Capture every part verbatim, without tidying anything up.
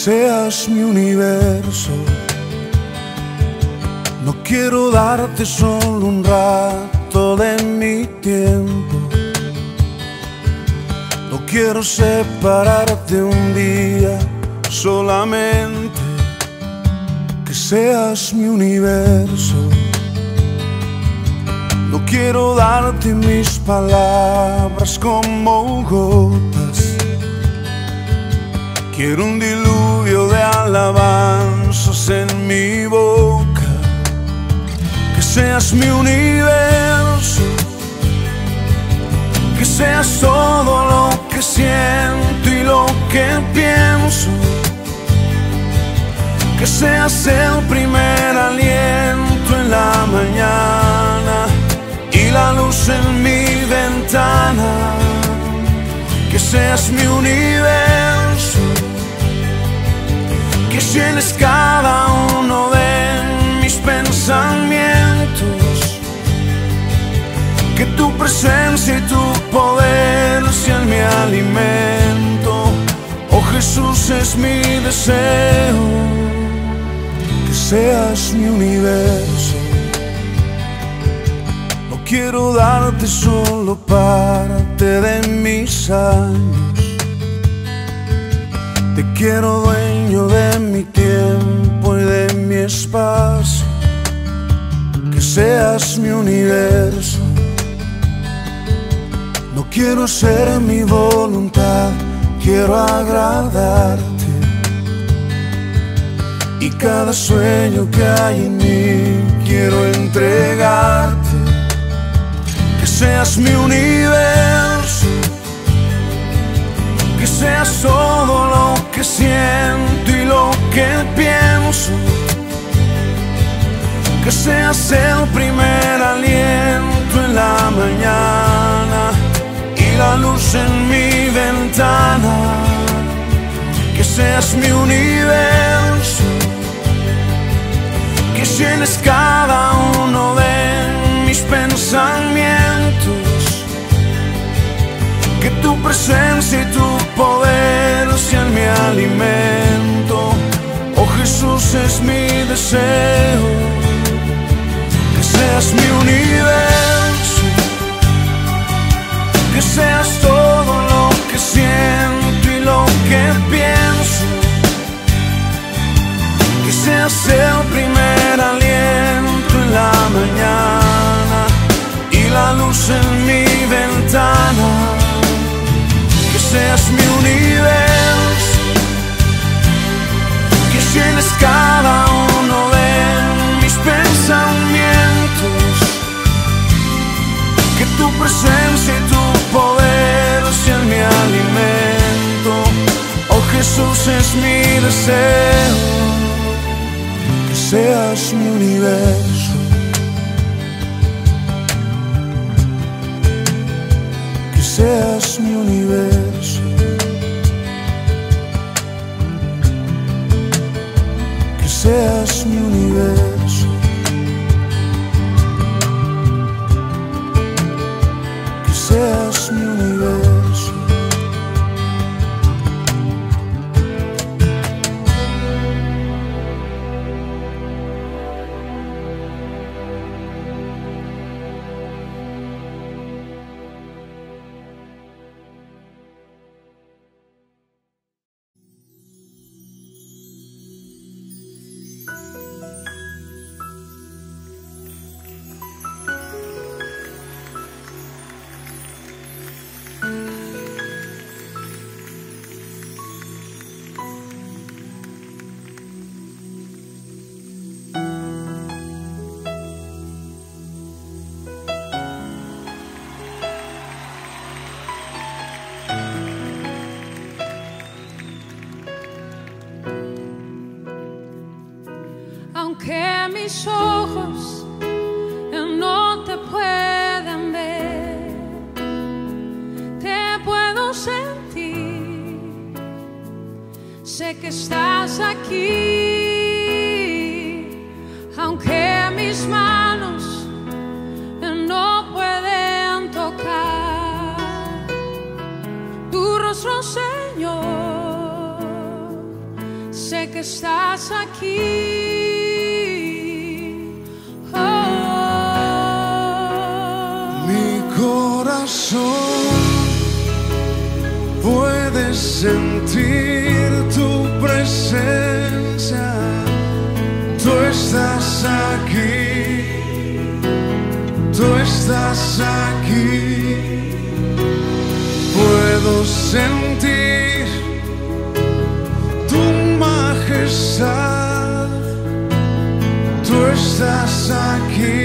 seas mi universo. No quiero darte solo un rato de mi tiempo. No quiero separarte un día, solamente que seas mi universo. No quiero darte mis palabras como gotas. Quiero un diluvio de alabanzas en mi boca. Que seas mi universo, que seas todo lo que siento y lo que pienso. Que seas el primer aliento en la mañana y la luz en mi ventana. Que seas mi universo, que llenes cada uno de mis pensamientos. Que tu presencia y tu poder sean mi alimento. Oh Jesús, es mi deseo que seas mi universo. No quiero darte solo parte de mis años. Te quiero dueño de mi tiempo y de mi espacio. Que seas mi universo. No quiero hacer mi voluntad, quiero agradarte. Y cada sueño que hay en mí quiero entregarte. Que seas mi universo, que seas todo lo que siento y lo que pienso. Que seas el primer aliento en la mañana y la luz en mi ventana. Que seas mi universo, que llenes cada uno de mis pensamientos. Que tu presencia y tu poder sean mi alimento. Oh Jesús, es mi deseo que seas mi universo. Que seas todo lo que siento y lo que pienso. Que seas el primer aliento en la mañana y la luz en mi ventana. Que seas mi universo, que llenes cada uno de mis pensamientos. Que tu presencia y tu poder sean mi alimento. Oh Jesús, es mi deseo que seas mi universo. Que seas mi universo. Que seas mi universo. Que seas mi universo. Aunque mis ojos no te puedan ver, te puedo sentir. Sé que estás aquí, aunque mis manos no pueden tocar tu rostro, Señor. sé que estás aquí. Oh. Mi corazón puede sentir tu presencia. Tú estás aquí, tú estás aquí. Puedo sentir tu majestad. Tú estás aquí,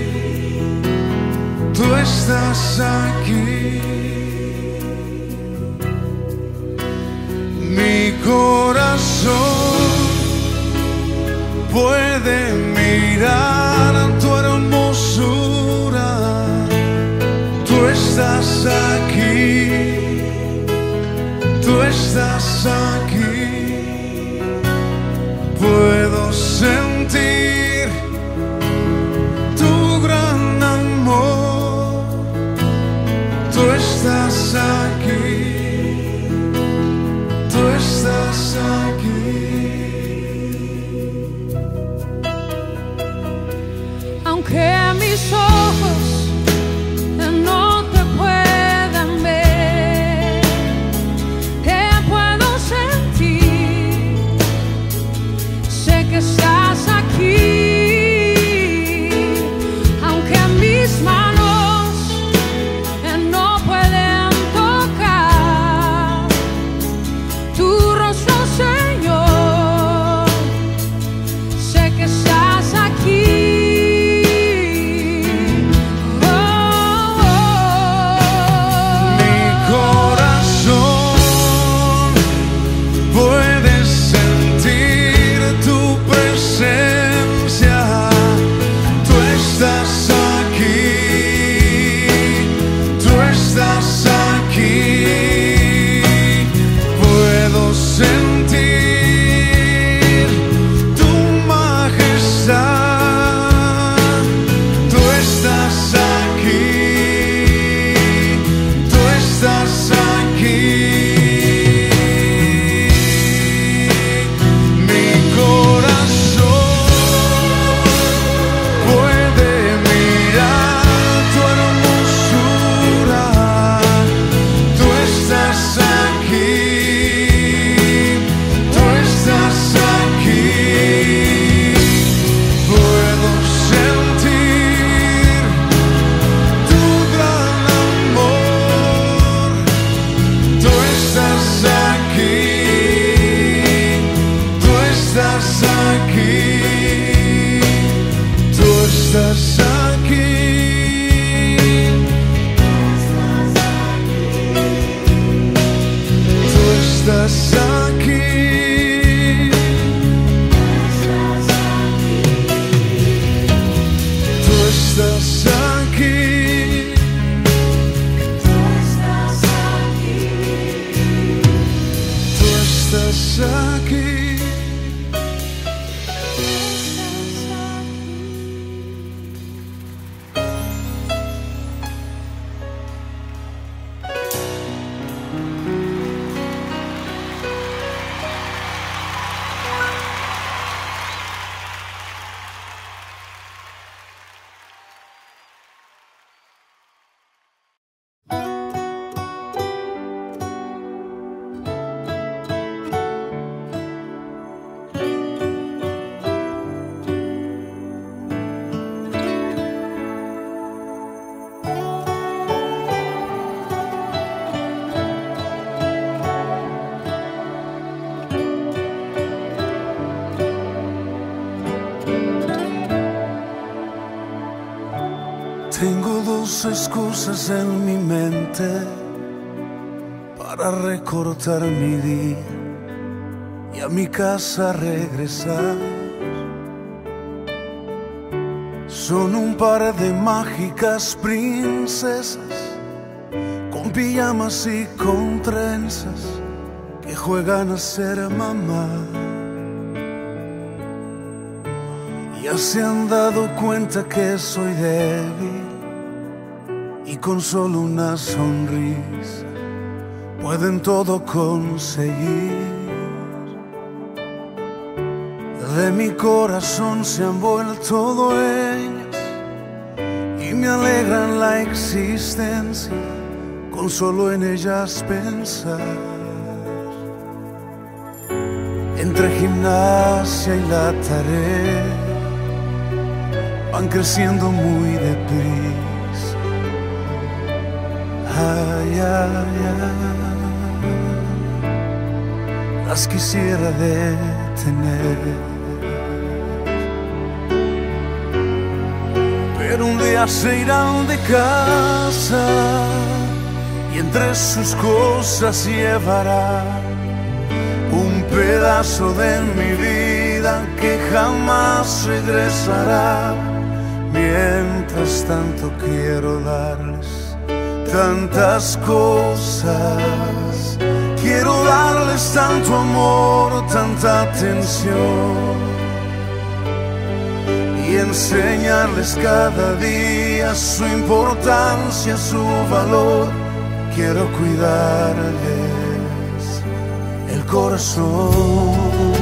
tú estás aquí. Mi corazón puede mirar tu hermosura. Tú estás aquí, tú estás aquí. Puedo sentir tu gran amor. Tú estás aquí, tú estás aquí. Aunque mis ojos no te puedan ver, te puedo sentir. Sé que estás aquí. Aunque mis manos no pueden tocar tu rostro, Señor, sé que estás aquí. Tengo dos excusas en mi mente para recortar mi día y a mi casa regresar. Son un par de mágicas princesas con pijamas y con trenzas que juegan a ser mamá. Ya se han dado cuenta que soy débil y con solo una sonrisa pueden todo conseguir. de mi corazón se han vuelto dueñas y me alegran la existencia con solo en ellas pensar. Entre gimnasia y la tarea van creciendo muy deprisa. Ay, ay, ay, las quisiera detener, pero un día se irán de casa y entre sus cosas llevarán un pedazo de mi vida que jamás regresará. Mientras tanto quiero darles tantas cosas, quiero darles tanto amor, tanta atención y enseñarles cada día su importancia, su valor. Quiero cuidarles el corazón.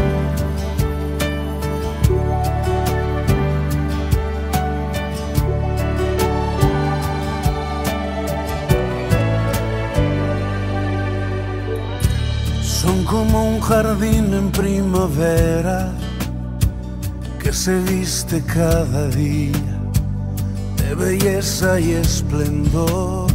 Son como un jardín en primavera que se viste cada día de belleza y esplendor.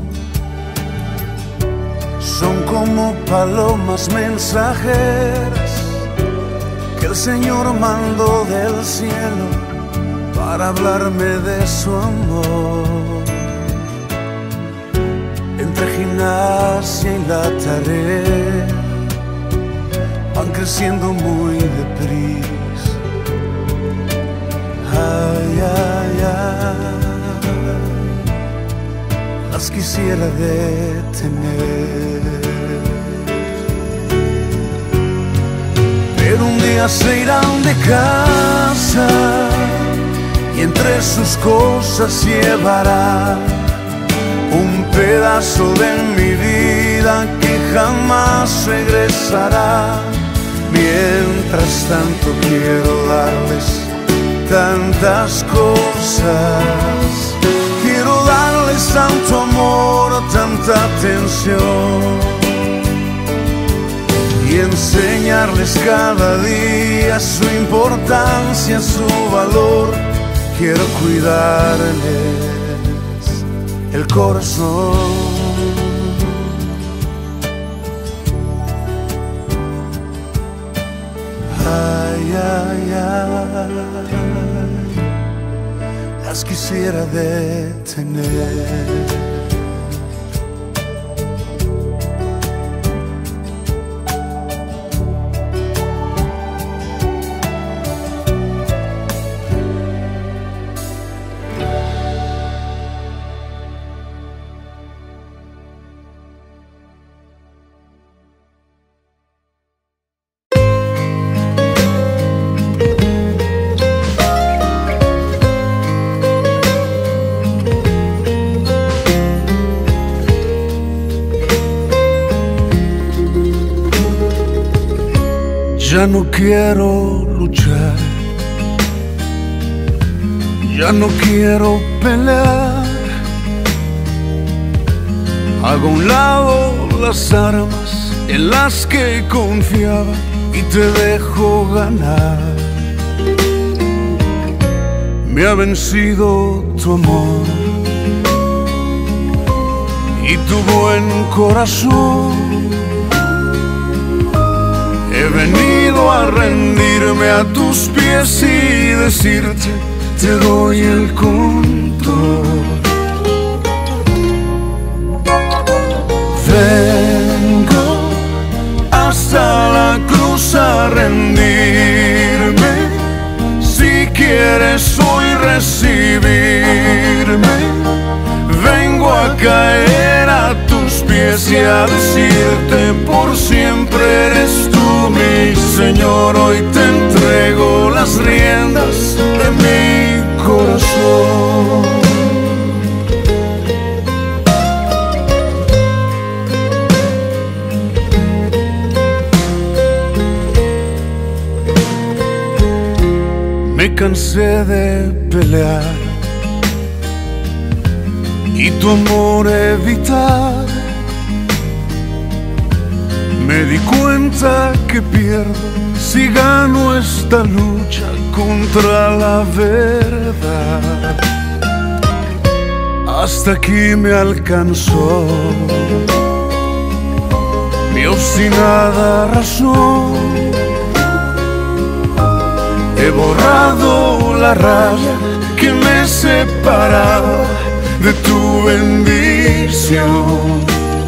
Son como palomas mensajeras que el Señor mandó del cielo para hablarme de su amor. Entre gimnasia y la tarea van creciendo muy deprisa. Ay, ay, ay, las quisiera detener, pero un día se irán de casa y entre sus cosas llevarán un pedazo de mi vida que jamás regresará. Mientras tanto quiero darles tantas cosas, quiero darles tanto amor, tanta atención y enseñarles cada día su importancia, su valor. Quiero cuidarles el corazón. Ay, ay, ay, las quisiera detener. Ya no quiero luchar, ya no quiero pelear. Hago a un lado las armas en las que confiaba y te dejo ganar. Me ha vencido tu amor y tu buen corazón. He venido a rendirme a tus pies y decirte, te doy el control. Vengo hasta la cruz a rendirme. Si quieres hoy recibirme, vengo a caer a tus pies y a decirte, por siempre eres tú mi Señor. Hoy te entrego las riendas de mi corazón. me cansé de pelear y tu amor evitar. Me di cuenta que pierdo si gano esta lucha contra la verdad. Hasta aquí me alcanzó mi obstinada razón. He borrado la raya que me separaba de tu bendición.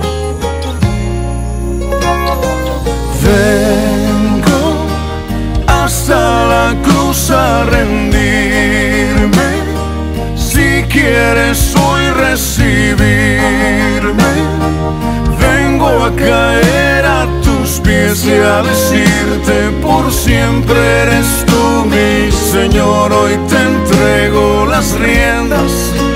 Vengo hasta la cruz a rendirme. Si quieres hoy recibirme, vengo a caer a tus pies y a decirte: por siempre eres tú mi Señor. Hoy te entrego las riendas.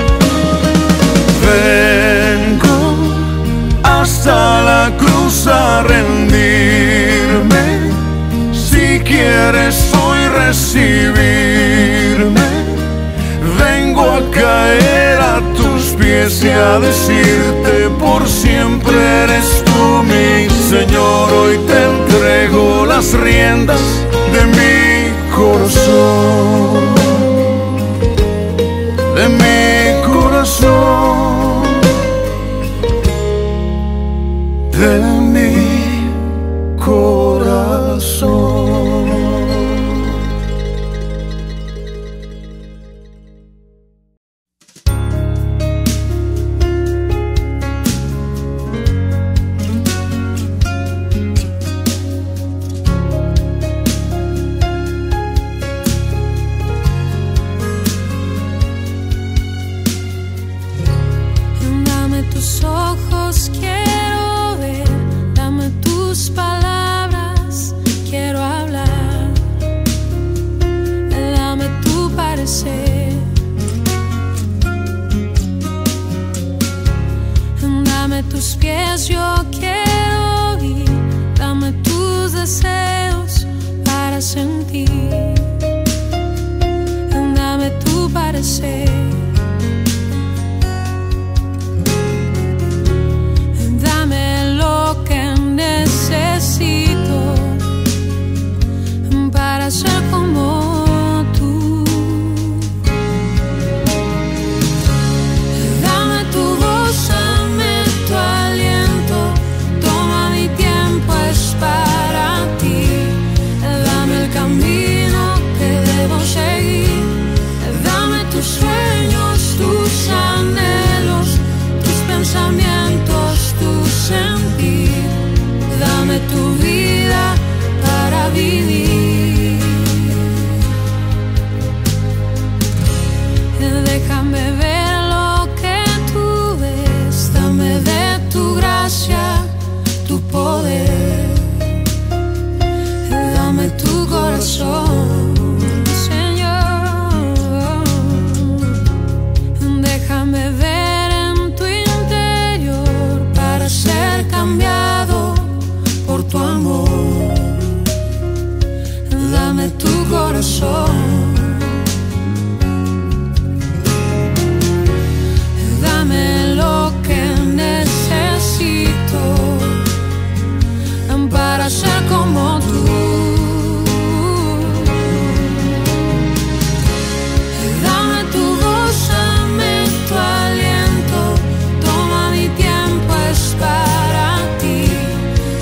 Vengo hasta la cruz a rendirme. Si quieres hoy recibirme, vengo a caer a tus pies y a decirte: por siempre eres tú mi Señor. Hoy te entrego las riendas de mi corazón, de mi corazón, de mi corazón.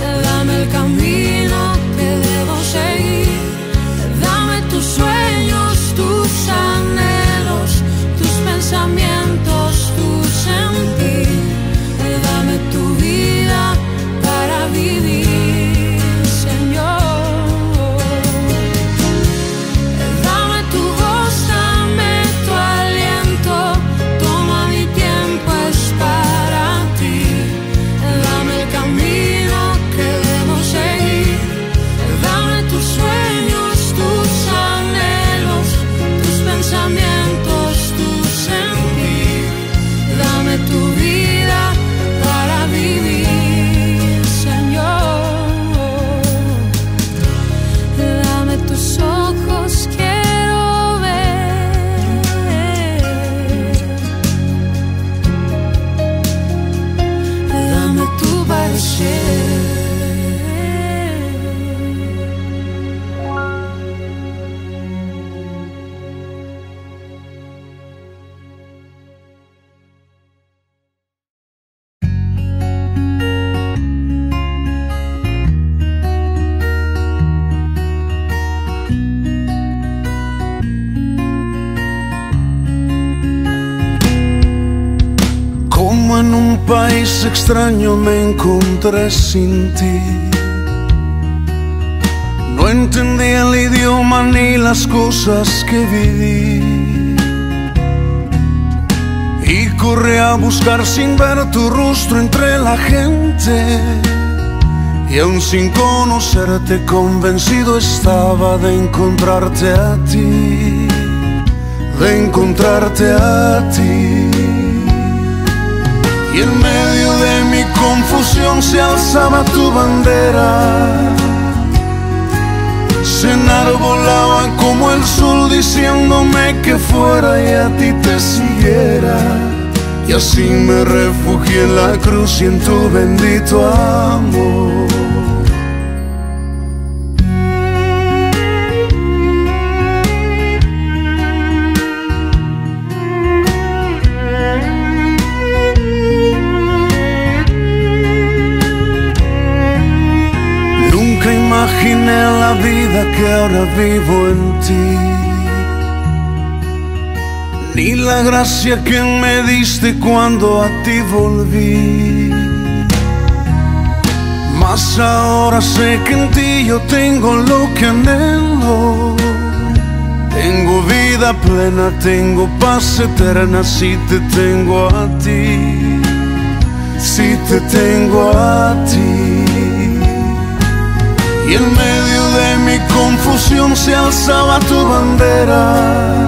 Camino que debo seguir, dame tus sueños. país extraño me encontré sin ti. No entendí el idioma ni las cosas que viví, y corrí a buscar sin ver tu rostro entre la gente. Y aún sin conocerte, convencido estaba de encontrarte a ti, de encontrarte a ti. Y en medio de mi confusión se alzaba tu bandera, se enarbolaba como el sol diciéndome que fuera y a ti te siguiera. Y así me refugié en la cruz y en tu bendito amor. Nunca imaginé la vida que ahora vivo en ti, ni la gracia que me diste cuando a ti volví. Mas ahora sé que en ti yo tengo lo que anhelo. Tengo vida plena, tengo paz eterna si te tengo a ti, si te tengo a ti. Y en medio de mi confusión se alzaba tu bandera,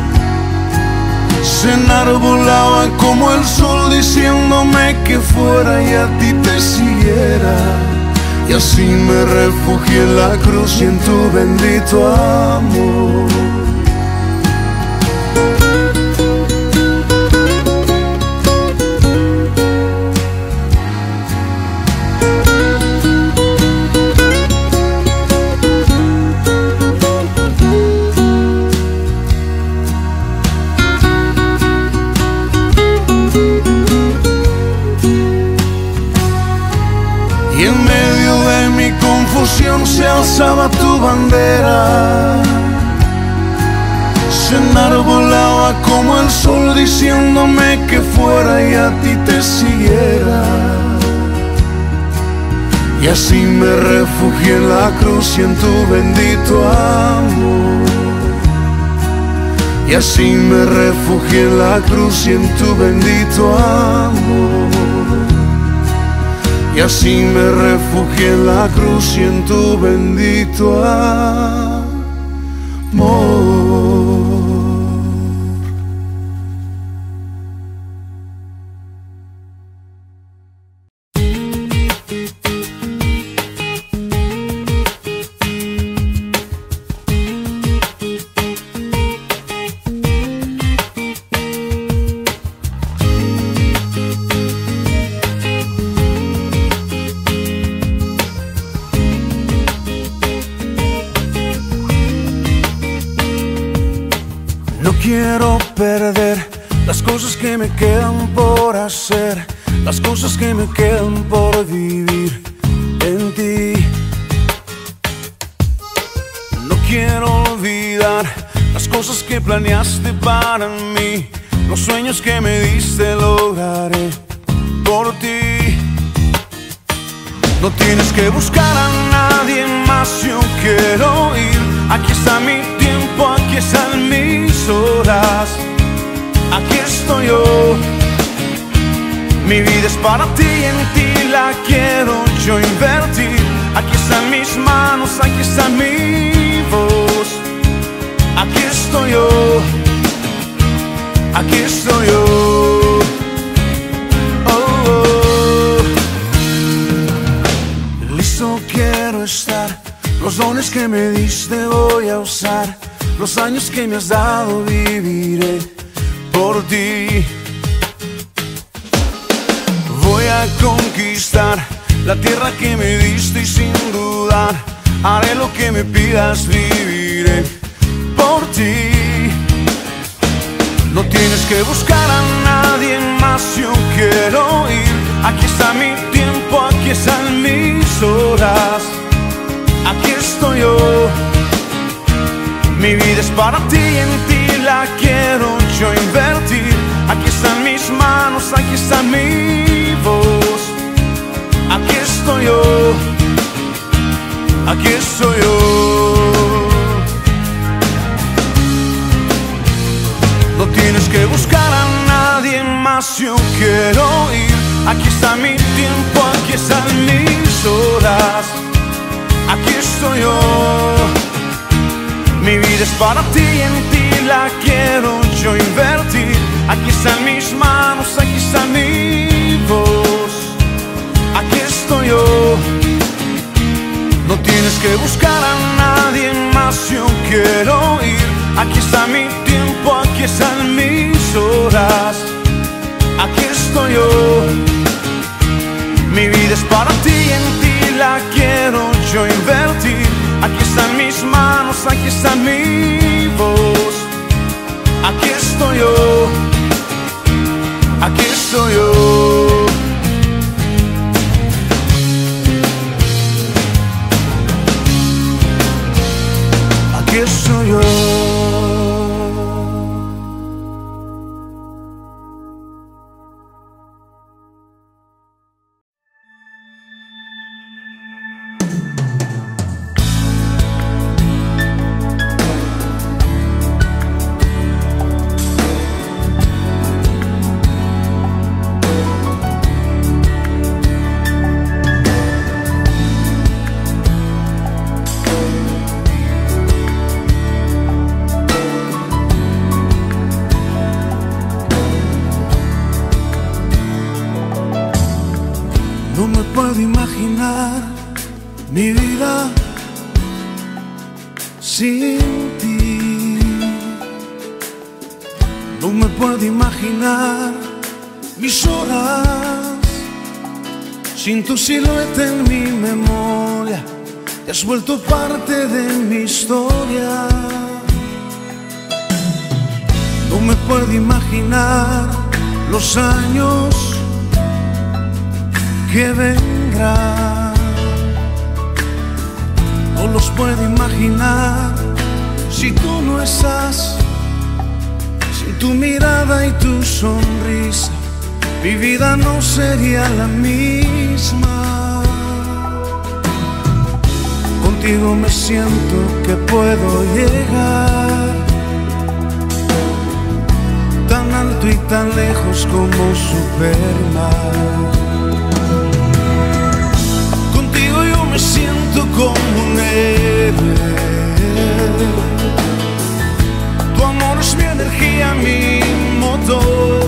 se enarbolaba como el sol diciéndome que fuera y a ti te siguiera. Y así me refugié en la cruz y en tu bendito amor. Y en medio de mi confusión se alzaba tu bandera, se enarbolaba como el sol diciéndome que fuera y a ti te siguiera. Y así me refugié en la cruz y en tu bendito amor. Y así me refugié en la cruz y en tu bendito amor. Y así me refugié en la cruz y en tu bendito amor. No quiero perder las cosas que me quedan por hacer, las cosas que me quedan por vivir en ti. No quiero olvidar las cosas que planeaste para mí, los sueños que me diste lograré por ti. No tienes que buscar a nadie más, yo quiero ir. Aquí está mi tiempo, aquí están mis horas, aquí estoy yo. Mi vida es para ti y en ti la quiero yo invertir. Aquí están mis manos, aquí está mi voz, aquí estoy yo, aquí estoy yo. Oh, oh. Listo quiero estar, los dones que me diste voy a usar, los años que me has dado viviré por ti. Voy a conquistar la tierra que me diste y sin dudar haré lo que me pidas, viviré por ti. No tienes que buscar a nadie más, yo quiero ir. Aquí está mi tiempo, aquí están mis horas, aquí estoy yo. Mi vida es para ti y en ti la quiero yo invertir. Aquí están mis manos, aquí está mi voz. Aquí estoy yo, aquí estoy yo. No tienes que buscar a nadie más, yo quiero ir. Aquí está mi tiempo, aquí están mis horas. Aquí estoy yo. Mi vida es para ti y en ti la quiero yo invertir. Aquí están mis manos, aquí está mi voz. Aquí estoy yo. No tienes que buscar a nadie más, yo quiero ir. Aquí está mi tiempo, aquí están mis horas. Aquí estoy yo. Mi vida es para ti y en ti la quiero yo invertir. Aquí están mis manos, aquí está mi voz. Aquí estoy yo. Aquí estoy yo. Aquí estoy yo. No me puedo imaginar mi vida sin ti. No me puedo imaginar mis horas sin tu silueta en mi memoria. Te has vuelto parte de mi historia. No me puedo imaginar los años que vendrán. No los puedo imaginar si tú no estás. Sin tu mirada y tu sonrisa, mi vida no sería la misma. Contigo me siento que puedo llegar tan alto y tan lejos como Superman. Me siento como un héroe. Tu amor es mi energía, mi motor.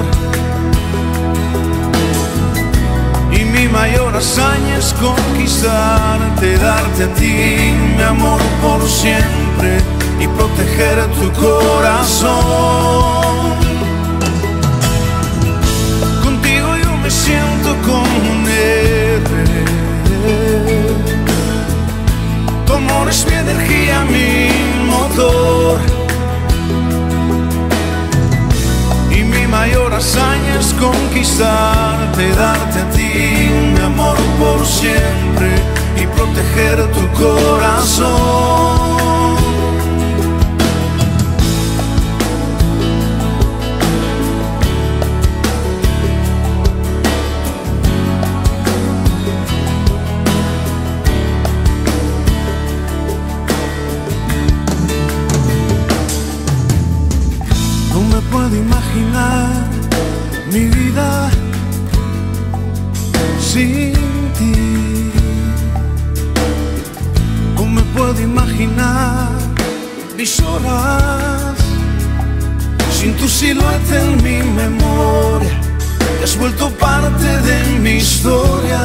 Y mi mayor hazaña es conquistarte, darte a ti mi amor por siempre y proteger tu corazón. Contigo yo me siento como un héroe. Tu amor es mi energía, mi motor. Y mi mayor hazaña es conquistarte, darte a ti mi amor por siempre y proteger tu corazón. Puedo imaginar mi vida sin ti. No me puedo imaginar mis horas sin tu silueta en mi memoria. Te has vuelto parte de mi historia.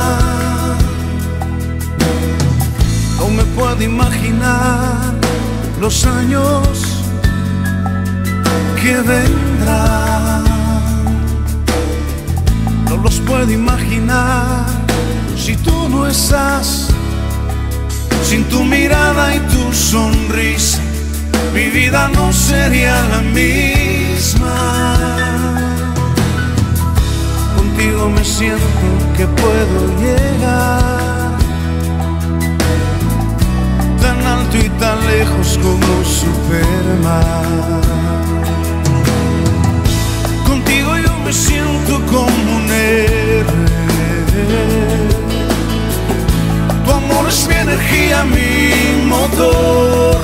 No me puedo imaginar los años que vendrán. No los puedo imaginar si tú no estás. Sin tu mirada y tu sonrisa, mi vida no sería la misma. Contigo me siento que puedo llegar tan alto y tan lejos como Superman. Contigo yo me siento como un héroe. Tu amor es mi energía, mi motor,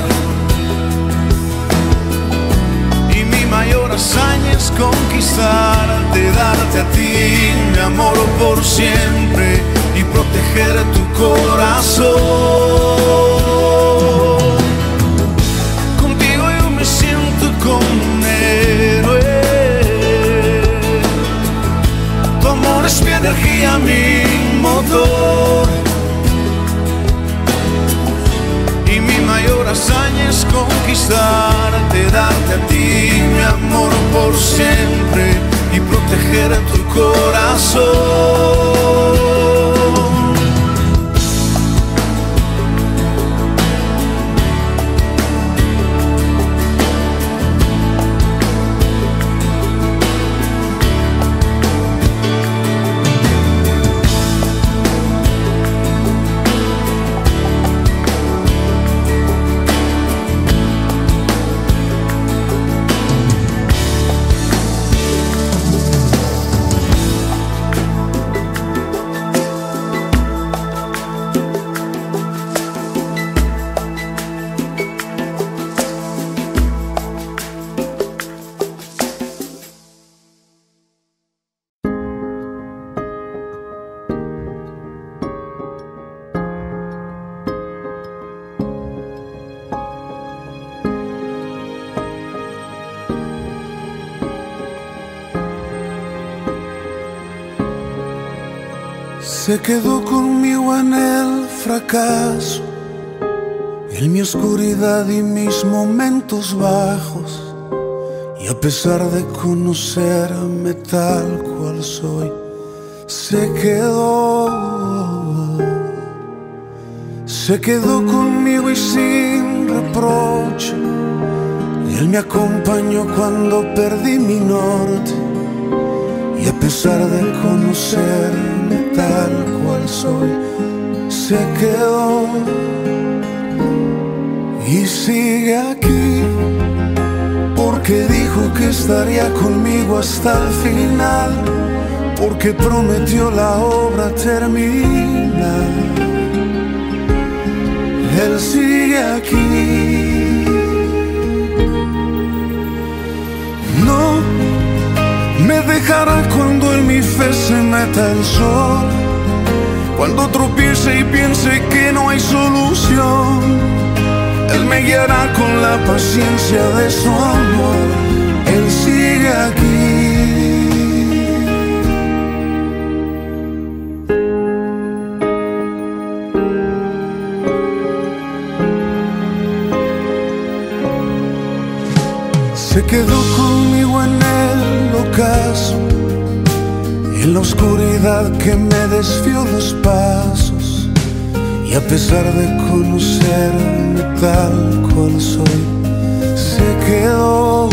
y mi mayor hazaña es conquistarte, darte a ti mi amor por siempre y proteger tu corazón. Contigo yo me siento como un héroe. Tu amor es mi energía, mi motor, y mi mayor hazaña es conquistarte, darte a ti mi amor por siempre y proteger tu corazón. Se quedó conmigo en el fracaso, en mi oscuridad y mis momentos bajos, y a pesar de conocerme tal cual soy, se quedó. Se quedó conmigo y sin reproche, él me acompañó cuando perdí mi norte, y a pesar de conocerme tal cual soy, se quedó. Y sigue aquí, porque dijo que estaría conmigo hasta el final, porque prometió la obra terminar. Él sigue aquí. No me dejará cuando en mi fe se meta el sol, cuando tropiece y piense que no hay solución. Él me guiará con la paciencia de su amor. Él sigue aquí. Se quedó conmigo en el ocaso, en la oscuridad que me desvió los pasos, y a pesar de conocerme tal cual soy, se quedó.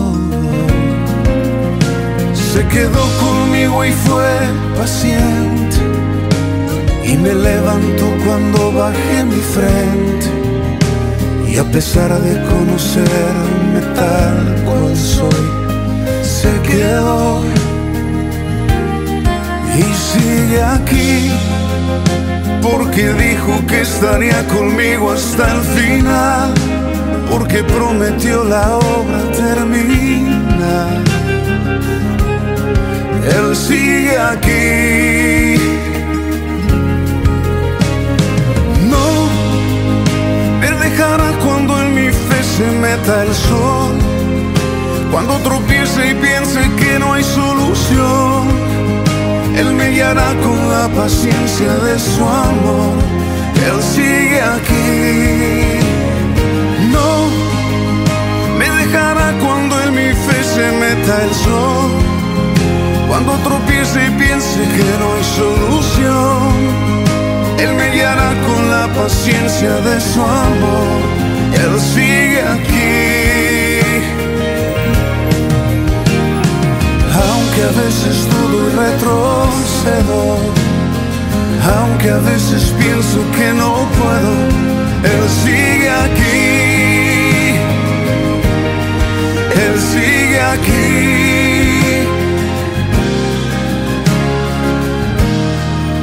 Se quedó conmigo y fue paciente, y me levantó cuando bajé mi frente, y a pesar de conocerme tal cual soy, se quedó. Y sigue aquí, porque dijo que estaría conmigo hasta el final, porque prometió la obra terminar. Él sigue aquí. No me dejará cuando en mi fe se meta el sol, cuando tropiece y piense que no hay solución. Él me guiará con la paciencia de su amor. Él sigue aquí. No me dejará cuando en mi fe se meta el sol, cuando tropiece y piense que no hay solución. Él me guiará con la paciencia de su amor. Él sigue aquí. Aunque a veces dudo y retrocedo, aunque a veces pienso que no puedo, Él sigue aquí. Él sigue aquí.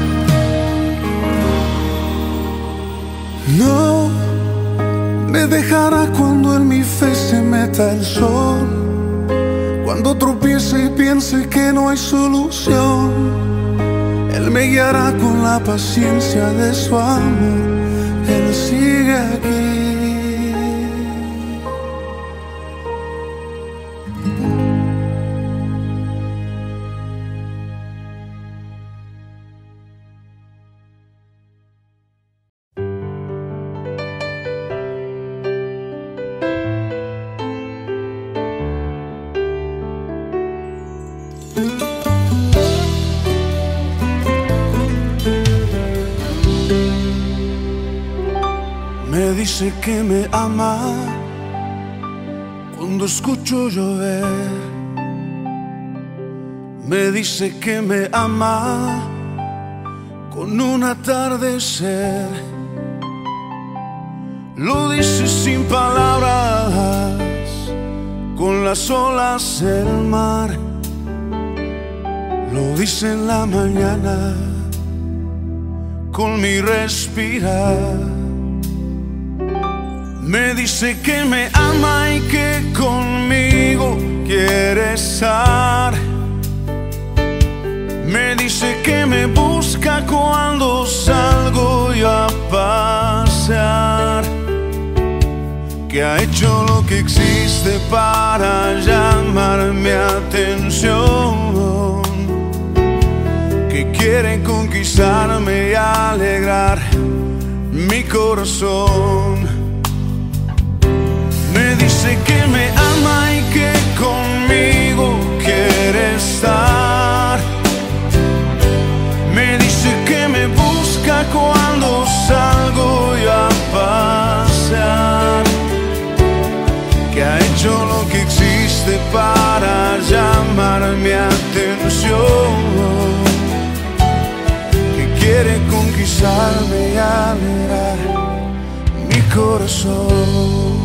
cuando en mi fe se meta el sol, cuando tropiece y piense que no hay solución, Él me guiará con la paciencia de su amor. Él sigue aquí. Me dice que me ama cuando escucho llover. Me dice que me ama con un atardecer. Lo dice sin palabras, con las olas del mar. Lo dice en la mañana, con mi respirar. Me dice que me ama y que conmigo quiere estar. Me dice que me busca cuando salgo yo a pasear, que ha hecho lo que existe para llamar mi atención, que quiere conquistarme y alegrar mi corazón. Me dice que me ama y que conmigo quiere estar. Me dice que me busca cuando salgo yo a pasear, que ha hecho lo que existe para llamar mi atención, que quiere conquistarme y alegrar mi corazón.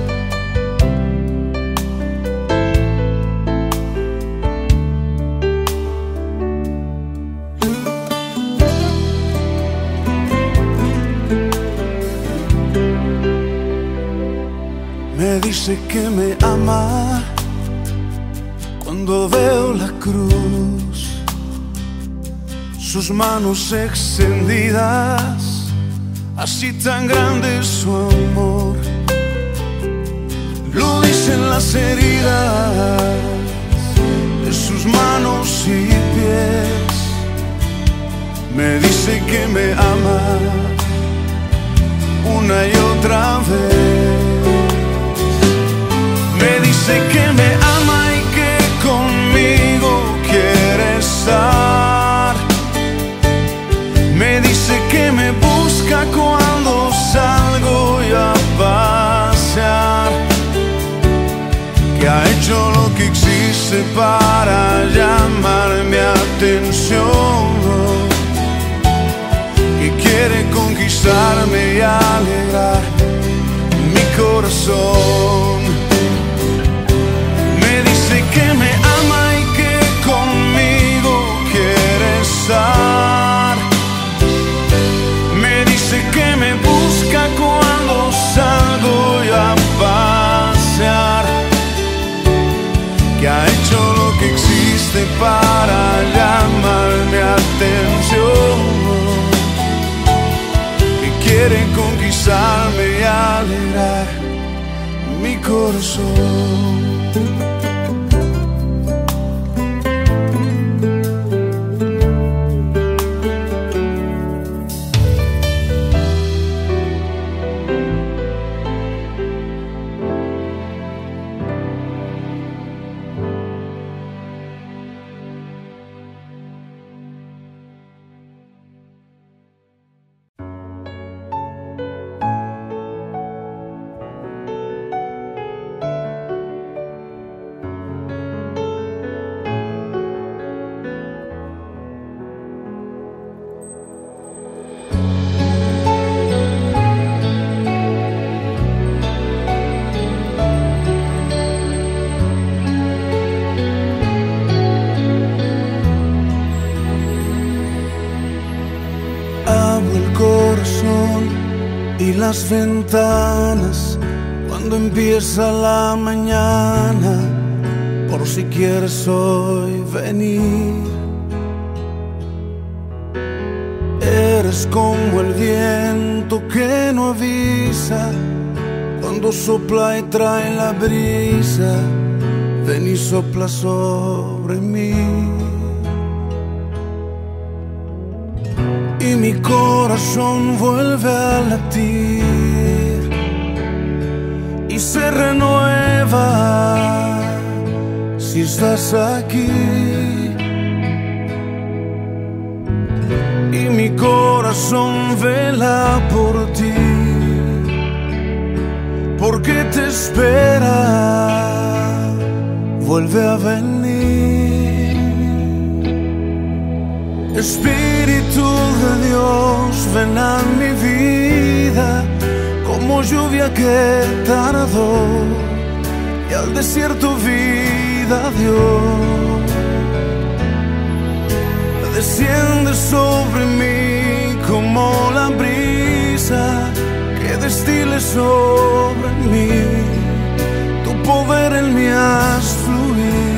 Me dice que me ama cuando veo la cruz, sus manos extendidas, así tan grande es su amor. Lo dicen las heridas de sus manos y pies. Me dice que me ama una y otra vez. Me dice que me ama y que conmigo quiere estar. Me dice que me busca cuando salgo yo a pasear, que ha hecho lo que existe para llamar mi atención, que quiere conquistarme y alegrar mi corazón. Que me ama y que conmigo quiere estar. Me dice que me busca cuando salgo yo a pasear, que ha hecho lo que existe para llamar mi atención, que quiere conquistarme y alegrar mi corazón. Y las ventanas cuando empieza la mañana, por si quieres hoy venir. Eres como el viento que no avisa, cuando sopla y trae la brisa. Ven y sopla sobre mí. Y mi corazón vuelve a latir y se renueva si estás aquí. Y mi corazón vela por ti, porque te espera, vuelve a venir. Espíritu de Dios, ven a mi vida, como lluvia que tardó y al desierto vida dio. Desciende sobre mí como la brisa que destile sobre mí. Tu poder en mí haz fluir.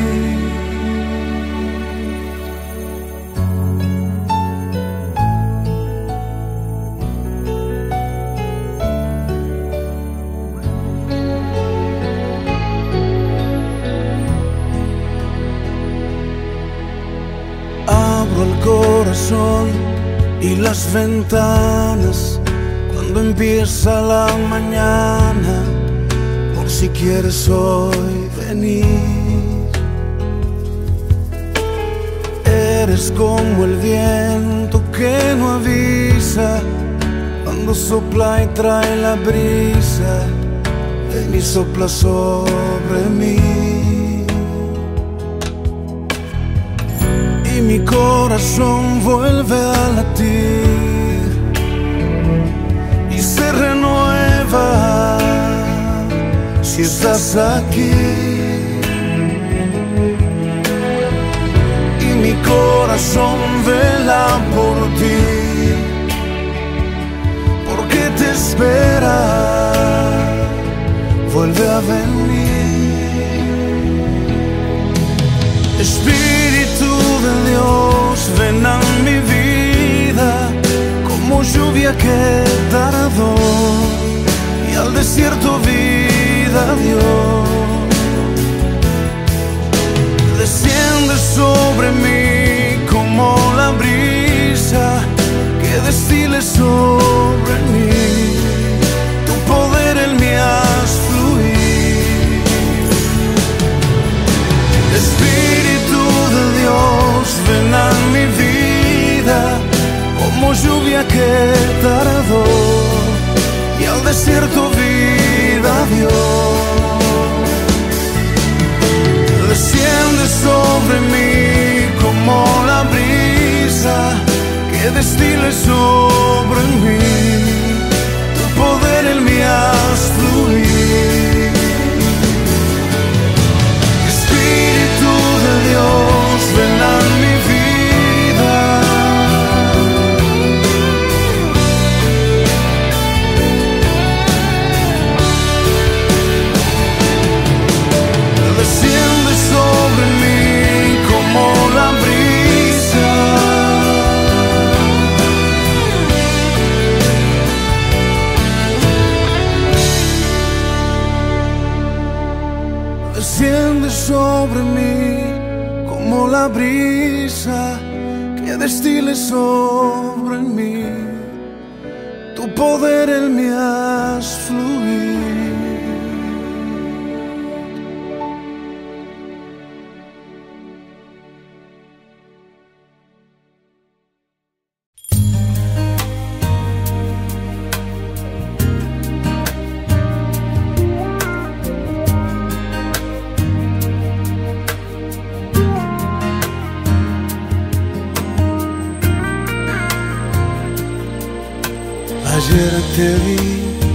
Abro el corazón y las ventanas cuando empieza la mañana, por si quieres hoy venir. Eres como el viento que no avisa, cuando sopla y trae la brisa. Ven y sopla sobre mí. Y mi corazón vuelve a latir y se renueva si estás aquí. Y mi corazón vela por ti, porque te espera, vuelve a venir. Espíritu de Dios, ven a mi vida, como lluvia que tardó y al desierto vida dio. Desciende sobre mí como la brisa que destile sobre mí. Tu poder en mí haz fluir. Espíritu de Dios, ven a mi vida, como lluvia que tardó y al desierto vida dio. Desciende sobre mí como la brisa que destile sobre mí. Tu poder en mí haz fluir. Espíritu de Dios, ven a mi vida. Desciende sobre mí como la brisa. Desciende sobre mí como la brisa que destile sobre mí. Tu poder en mí haz fluir. Ayer te vi,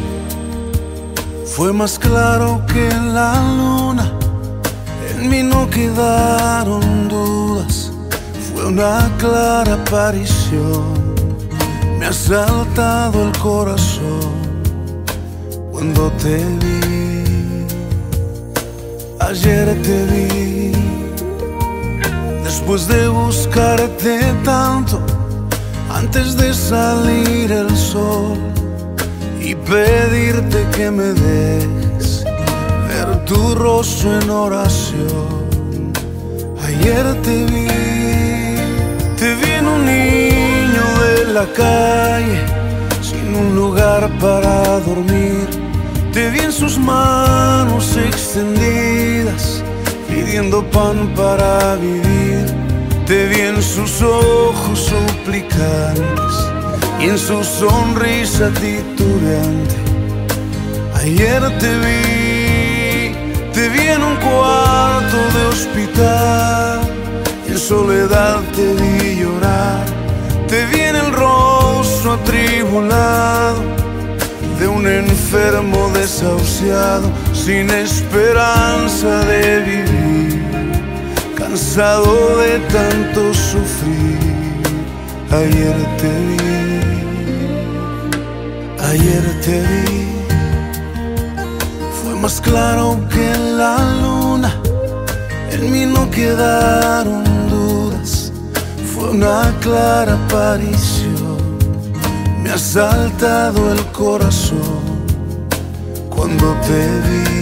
fue más claro que la luna. En mí no quedaron dudas, fue una clara aparición. Me ha saltado el corazón cuando te vi. Ayer te vi, después de buscarte tanto, antes de salir el sol y pedirte que me dejes ver tu rostro en oración. Ayer te vi, te vi en un niño de la calle, sin un lugar para dormir. Te vi en sus manos extendidas, pidiendo pan para vivir. Te vi en sus ojos suplicantes y en su sonrisa titubeante. Ayer te vi, te vi en un cuarto de hospital, en soledad te vi llorar. Te vi en el rostro atribulado de un enfermo desahuciado, sin esperanza de vivir, cansado de tanto sufrir. Ayer te vi, ayer te vi, fue más claro que la luna, en mí no quedaron dudas, fue una clara aparición. Me ha saltado el corazón cuando te vi.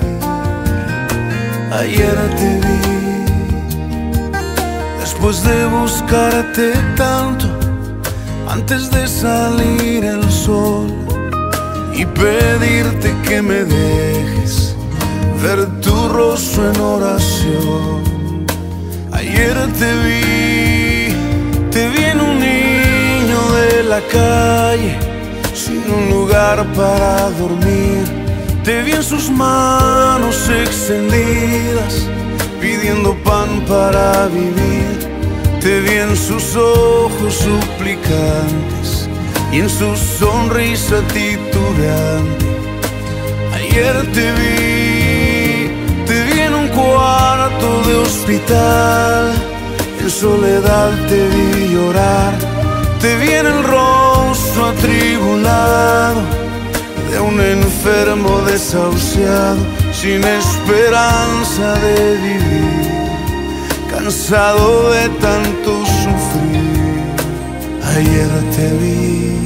Ayer te vi, después de buscarte tanto, antes de salir el sol y pedirte que me dejes ver tu rostro en oración. Ayer te vi, te vi en un niño de la calle, sin un lugar para dormir. Te vi en sus manos extendidas, pidiendo pan para vivir. Te vi en sus ojos suplicantes y en su sonrisa titubeante. Ayer te vi, te vi en un cuarto de hospital, en soledad te vi llorar. Te vi en el rostro atribulado de un enfermo desahuciado, sin esperanza de vivir, cansado de tanto sufrir. Ayer te vi,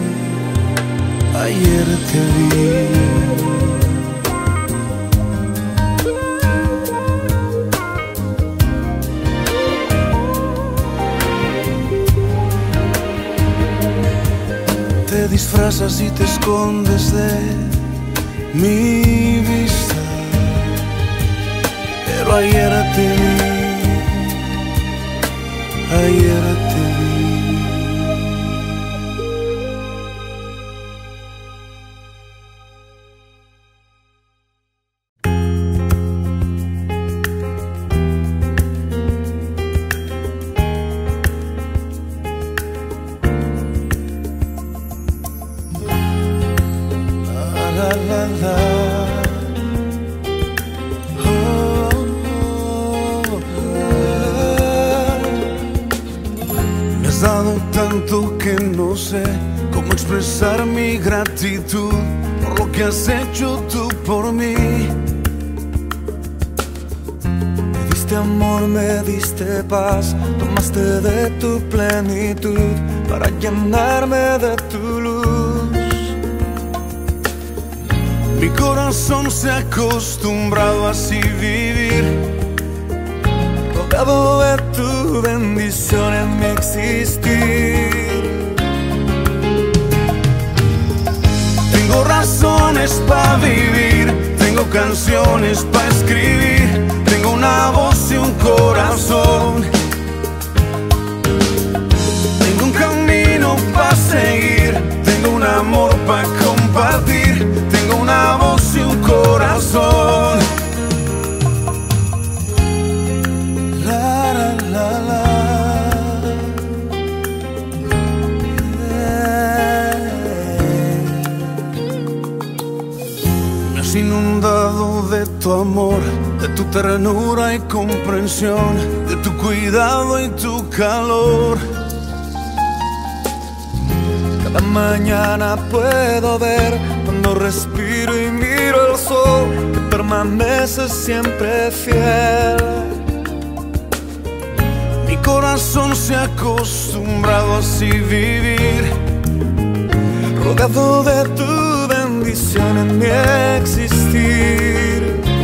ayer te vi. Te disfrazas y te escondes de mi vista, pero ayer te vi, ayer te vi. La, la, la. Oh, oh, oh. Me has dado tanto que no sé cómo expresar mi gratitud por lo que has hecho tú por mí. Me diste amor, me diste paz, tomaste de tu plenitud para llenarme de tu luz. Mi corazón se ha acostumbrado a así vivir, rodeado de tu bendición en mi existir. Tengo razones para vivir, tengo canciones para escribir, tengo una voz y un corazón, tengo un camino para seguir, tengo un amor para compartir, tengo una voz y un corazón. La, la, la, la. Yeah. Me has inundado de tu amor, de tu ternura y comprensión, de tu cuidado y tu calor. Cada mañana puedo ver, cuando respiro y miro el sol, que permanece promesa siempre fiel. Mi corazón se ha acostumbrado a así vivir, rodeado de tu bendición en mi existir.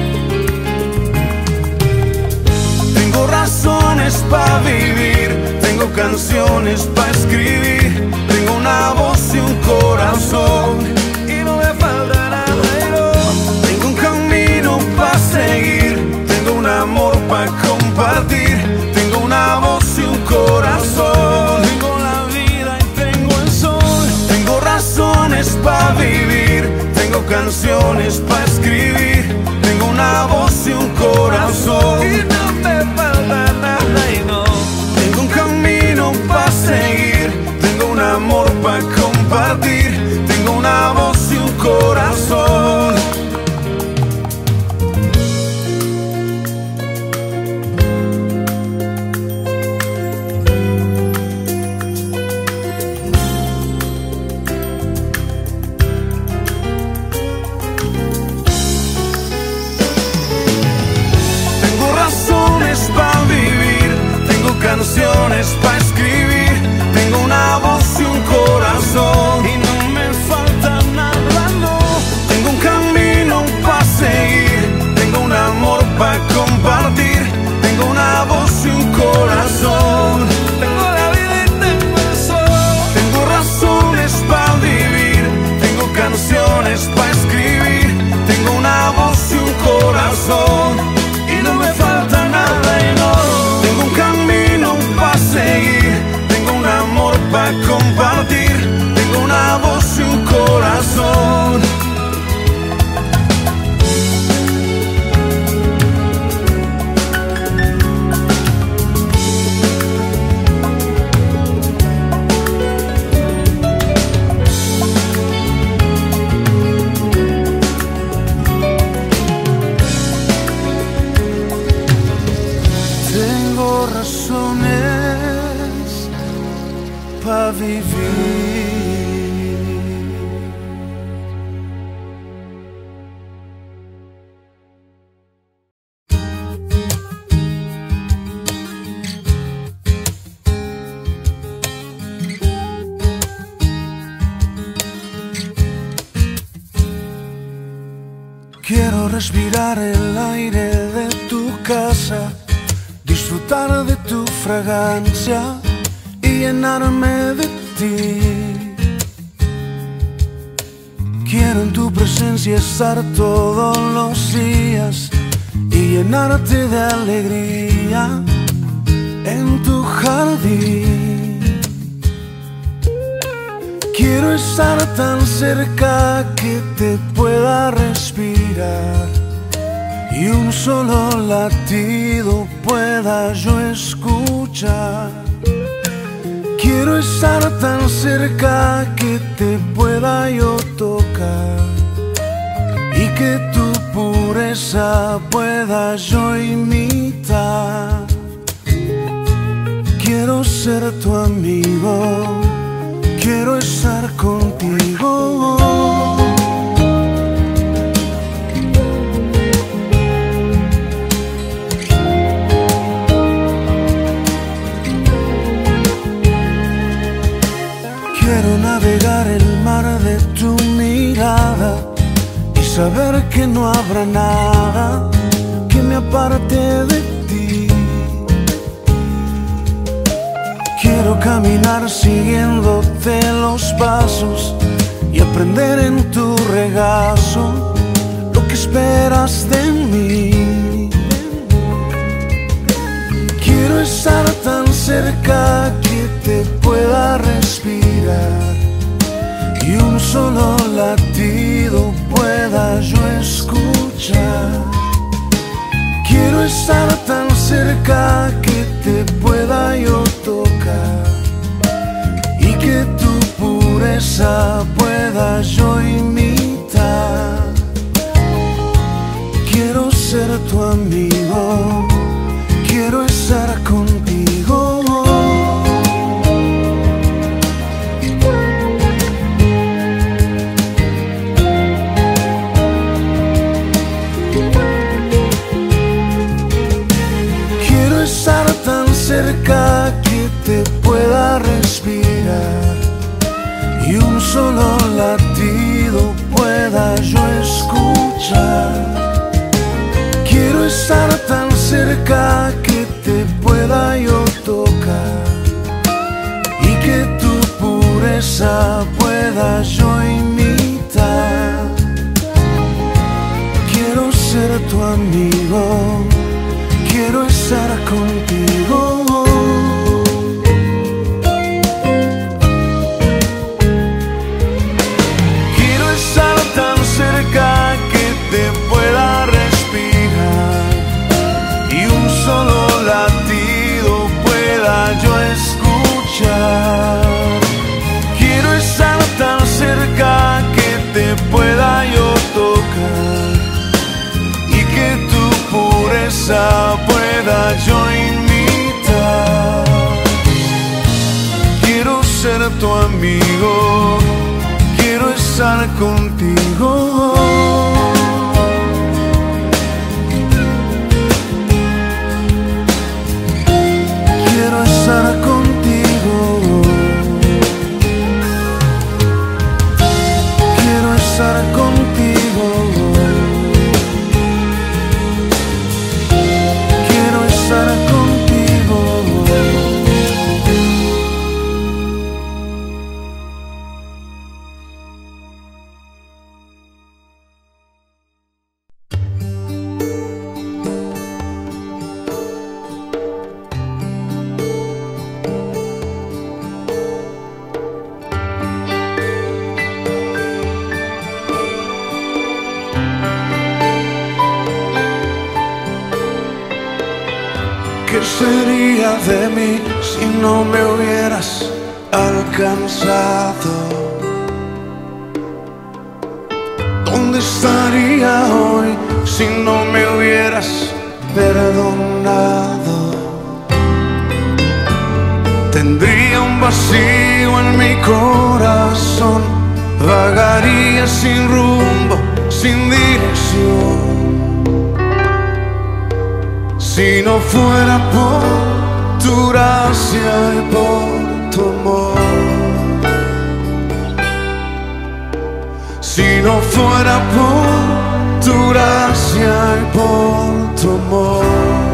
Tengo razones para vivir, tengo canciones para escribir, tengo una voz y un corazón y no me falta nada, no. Tengo un camino para seguir, tengo un amor para compartir, tengo una voz y un corazón, tengo la vida y tengo el sol. Tengo razones para vivir, tengo canciones para escribir, tengo una voz y un corazón y no me falta nada y no. Tengo un camino para seguir, tengo un amor para compartir, tengo una voz y un corazón. Canciones para escribir, tengo una voz y un corazón y no me falta nada, no. Tengo un camino para seguir, tengo un amor para compartir, tengo una voz y un corazón, tengo la vida y tengo el sol. Tengo razones para vivir, tengo canciones para escribir, tengo una voz y un corazón y no me falta nada y no. Tengo un camino para seguir, tengo un amor para compartir, tengo una voz y un corazón. Tengo razones para vivir. Quiero respirar el aire de tu casa, disfrutar de tu fragancia y llenarme de ti. Quiero en tu presencia estar todos los días y llenarte de alegría en tu jardín. Quiero estar tan cerca que te pueda respirar y un solo latido pueda yo escuchar. Quiero estar tan cerca que te pueda yo tocar y que tu pureza pueda yo imitar. Quiero ser tu amigo, quiero estar contigo. Quiero navegar el mar de tu mirada y saber que no habrá nada que me aparte de ti. Quiero caminar siguiéndote los pasos y aprender en tu regazo lo que esperas de mí. Quiero estar tan cerca que te pueda respirar y un solo latido pueda yo escuchar. Quiero estar tan cerca que te pueda yo tocar y que tu pureza pueda yo imitar. Quiero ser tu amigo, quiero estar contigo. cerca que te pueda respirar y un solo latido pueda yo escuchar. Quiero estar tan cerca que te pueda yo tocar y que tu pureza pueda yo imitar. Quiero ser tu amigo, quiero estar contigo. Quiero estar tan cerca que te pueda respirar y un solo latido pueda yo escuchar. Quiero estar tan cerca que te pueda yo tocar y que tu pureza pueda yo imitar. Quiero ser tu amigo, quiero estar contigo. Quiero estar contigo. Quiero estar contigo. Quiero estar contigo. ¿Qué sería de mí si no me hubieras alcanzado? ¿Dónde estaría hoy si no me hubieras perdonado? Tendría un vacío en mi corazón, vagaría sin rumbo, sin dirección. Si no fuera por tu gracia y por tu amor, si no fuera por tu gracia y por tu amor,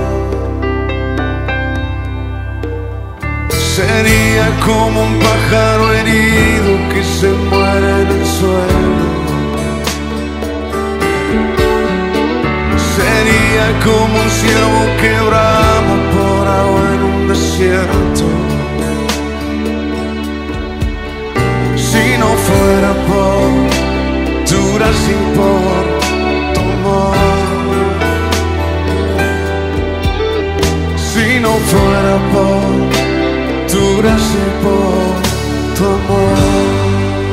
sería como un pájaro herido que se muere en el suelo. Sería como un ciervo que brama por agua en un desierto. Si no fuera por tu gracia y por tu amor, si no fuera por tu gracia y por tu amor.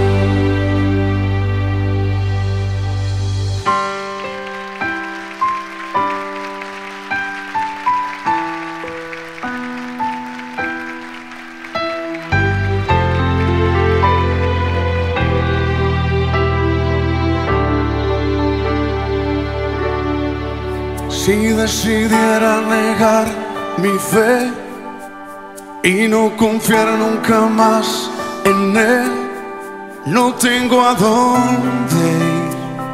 Si decidiera negar mi fe y no confiar nunca más en Él, no tengo a dónde ir,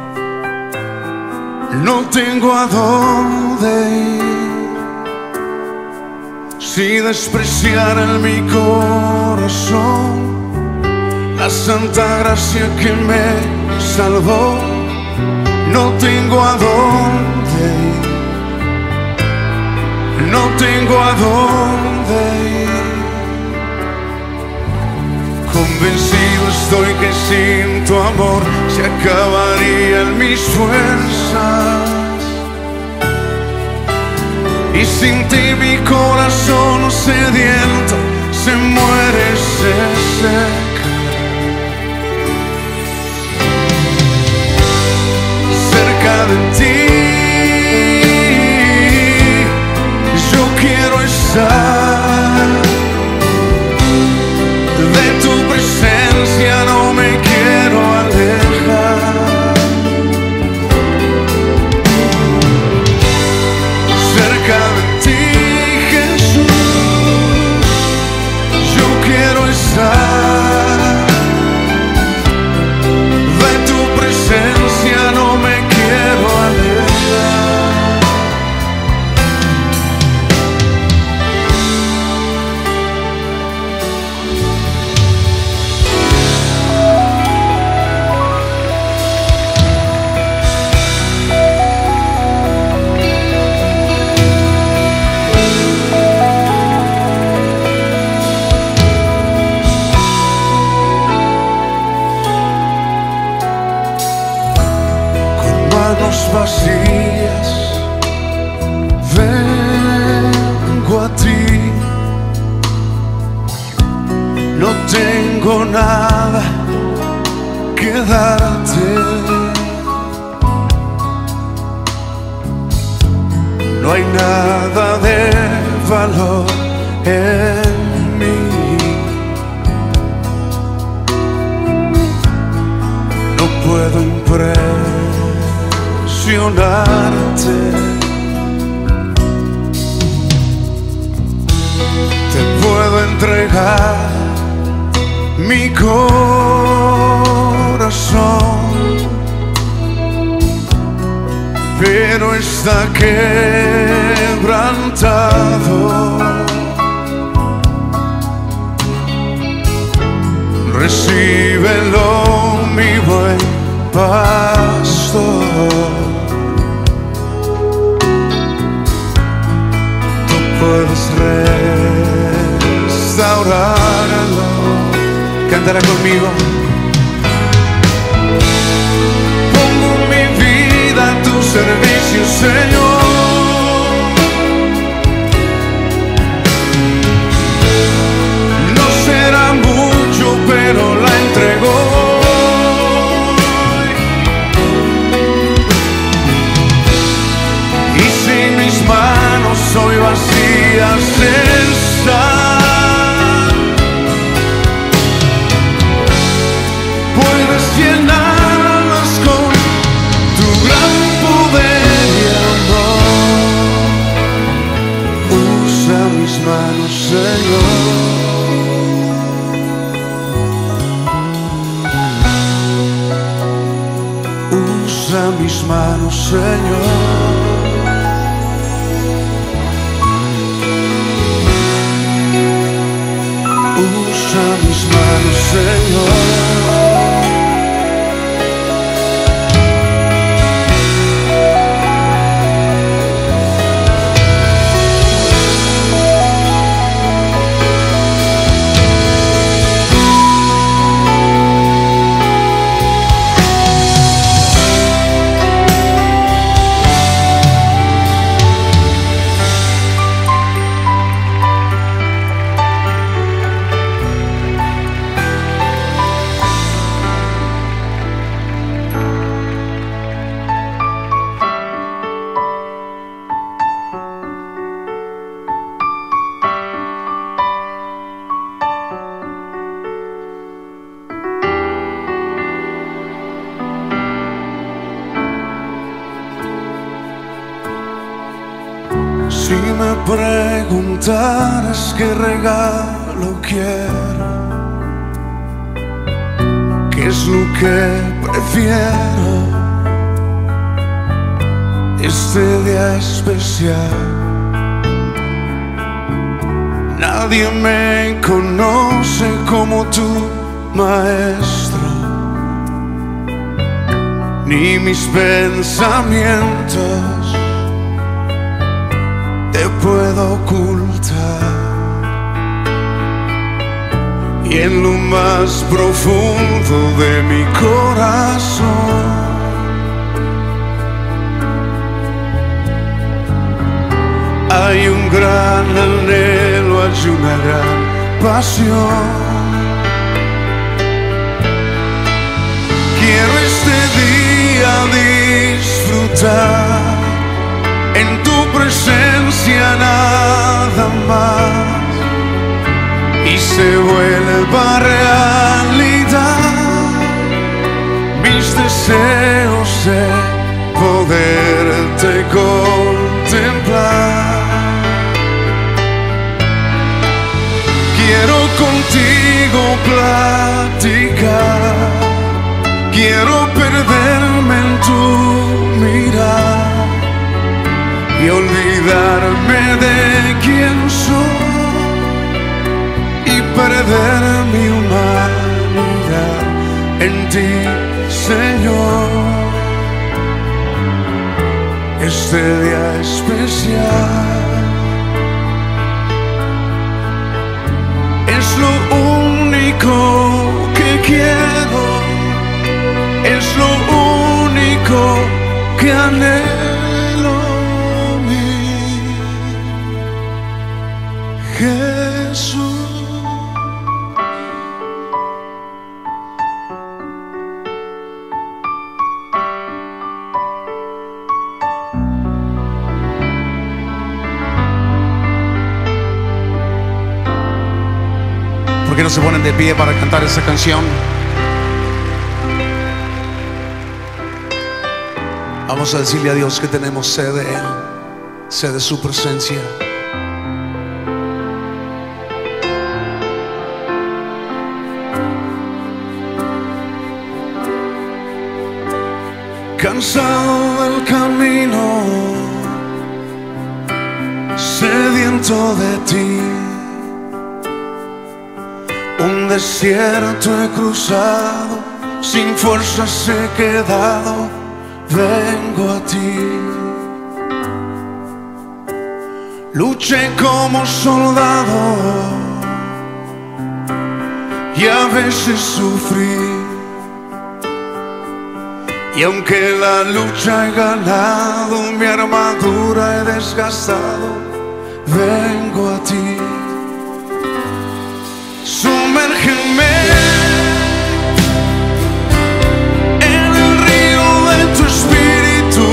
no tengo a dónde ir. Si despreciara en mi corazón la santa gracia que me salvó, no tengo a dónde ir, no tengo a dónde ir. Convencido estoy que sin tu amor se acabarían mis fuerzas, y sin ti mi corazón sediento se muere, se seca. Cerca de ti yo quiero estar, de tu presencia no me quiero alejar. Cerca de ti, Jesús, no hay nada de valor en mí. No puedo impresionarte, te puedo entregar mi corazón, pero está quebrantado. Recíbelo, mi buen pastor. Tú puedes restaurarlo. Cántala conmigo. Pongo mi vida a tu servicio, Señor. No será mucho, pero la entrego. Y si mis manos hoy vacías están, puedes llenarlas con tu gran poder y amor. Usa mis manos, Señor. Usa mis manos, Señor. Usa mis manos, Señor. Si me preguntaras qué regalo quiero, qué es lo que prefiero, este día especial. Nadie me conoce como tu maestro, ni mis pensamientos te puedo ocultar. Y en lo más profundo de mi corazón hay un gran anhelo, hay una gran pasión. Quiero este día disfrutar en tu presencia nada más, y se vuelva realidad mis deseos de poderte contemplar. Quiero contigo platicar, quiero perderme en tu mirar y olvidarme de quién soy y perder mi humanidad en ti, Señor. Este día especial es lo único que quiero, es lo único que anhelo, mi Jesús. ¿Por qué no se ponen de pie para cantar esa canción? Vamos a decirle a Dios que tenemos sed de Él, sed de su presencia. Cansado del camino, sediento de ti, un desierto he cruzado, sin fuerzas he quedado, vengo a ti. Luché como soldado y a veces sufrí, y aunque la lucha he ganado, mi armadura he desgastado, vengo a ti. Sumérgeme en el río de tu espíritu.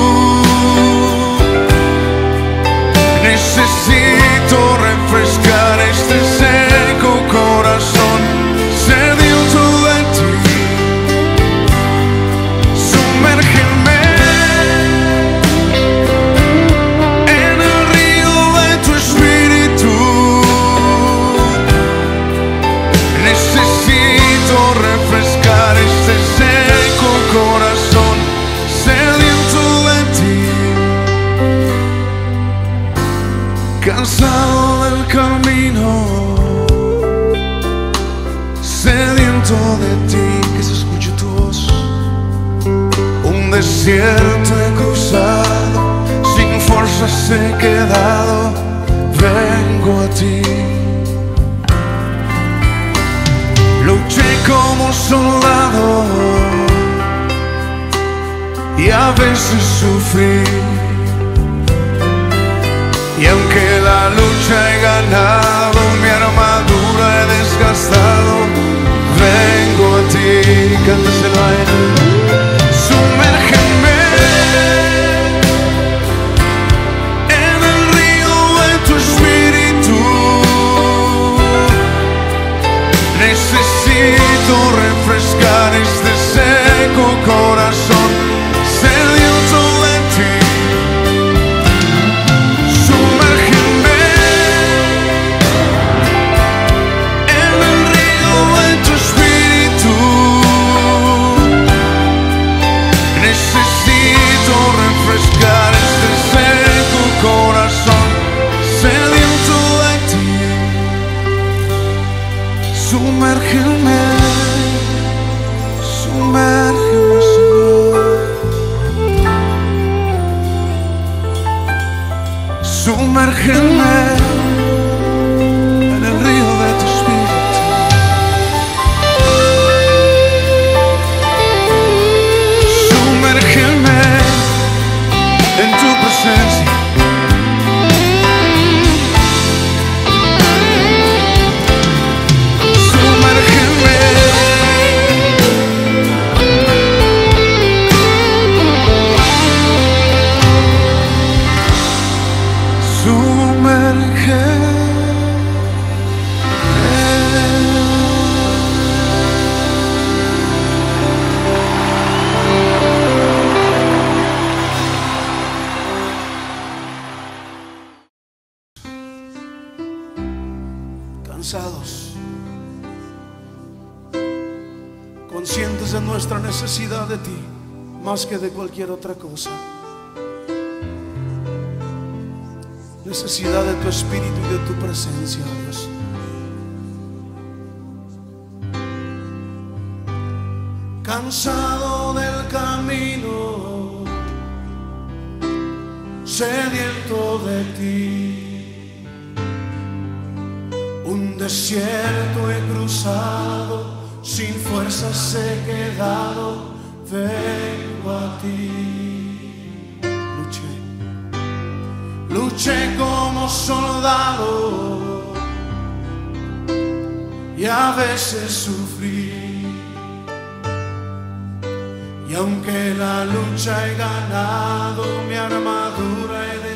Necesito refrescar este seco corazón sediento de ti. Sumérgeme en el río de tu espíritu. Necesito refrescar este seco corazón sediento de ti. Cansado del camino, sediento de ti. Que se escuche tu voz. Un desierto he cruzado, sin fuerzas he quedado, vengo a ti. Luché como soldado y a veces sufrí, y aunque la lucha he ganado, mi armadura he desgastado, vengo a ti. Cánteselo a Él. Sumérgeme en el río de tu espíritu. Necesito refrescar este seco corazón sediento de ti. Sumérgeme en el río de tu espíritu. Necesito refrescar este seco corazón sediento de ti. Sumérgeme, sumérgeme, Señor. Sumérgeme en el río de tu espíritu. Sumérgeme en tu presencia. Cansados, conscientes de nuestra necesidad de ti más que de cualquier otra cosa. Necesidad de tu espíritu y de tu presencia, Dios. Cansado del camino, sediento de ti. Un desierto he cruzado, sin fuerzas he quedado, vengo a ti. Luché, luché como soldado y a veces sufrí, y aunque la lucha he ganado, mi armadura he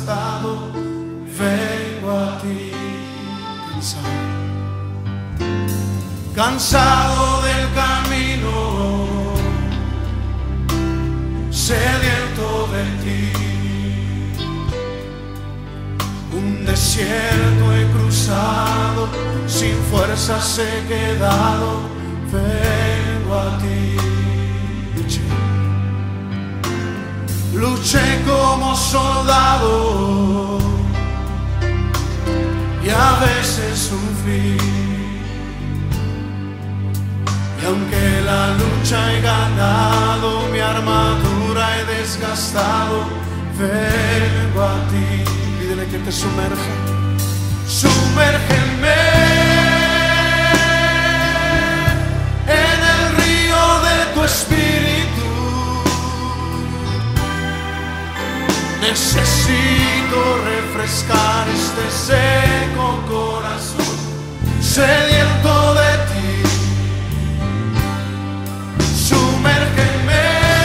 desgastado, vengo a ti. Cansado, cansado del camino, sediento de ti. Un desierto he cruzado, sin fuerzas he quedado, vengo a ti. Luché, luché como soldado y a veces sufrí. Y aunque la lucha he ganado, mi armadura he desgastado, vengo a ti. Pídele que te sumerja. Sumérgeme en el río de tu espíritu. Necesito refrescar este seco corazón, sediento de ti. Sumérgeme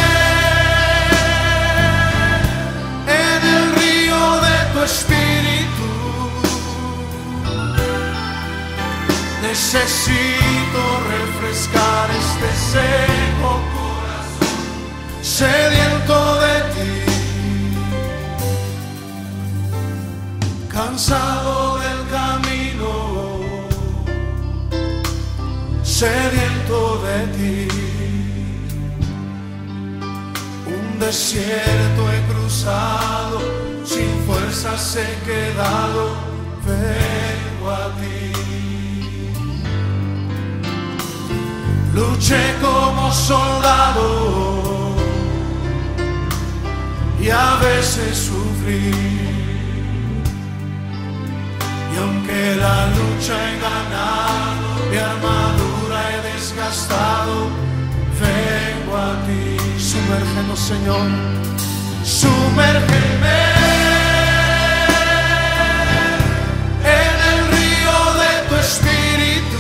en el río de tu espíritu. Necesito refrescar este seco corazón, sediento de ti. Cansado del camino, sediento de ti. Un desierto he cruzado, sin fuerzas he quedado, vengo a ti. Luché como soldado y a veces sufrí. Y aunque la lucha he ganado, mi armadura he desgastado, vengo a ti. Sumérgenos, Señor, sumérgeme en el río de tu espíritu.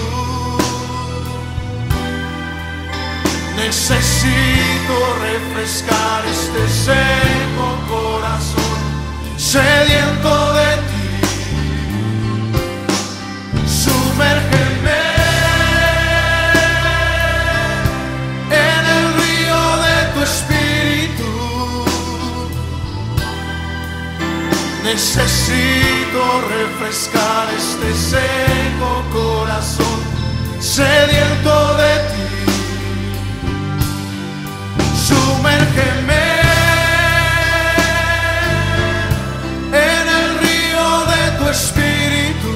Necesito refrescar este seco corazón, sediento de ti. Sumérgeme en el río de tu espíritu. Necesito refrescar este seco corazón, sediento de ti. Sumérgeme en el río de tu espíritu.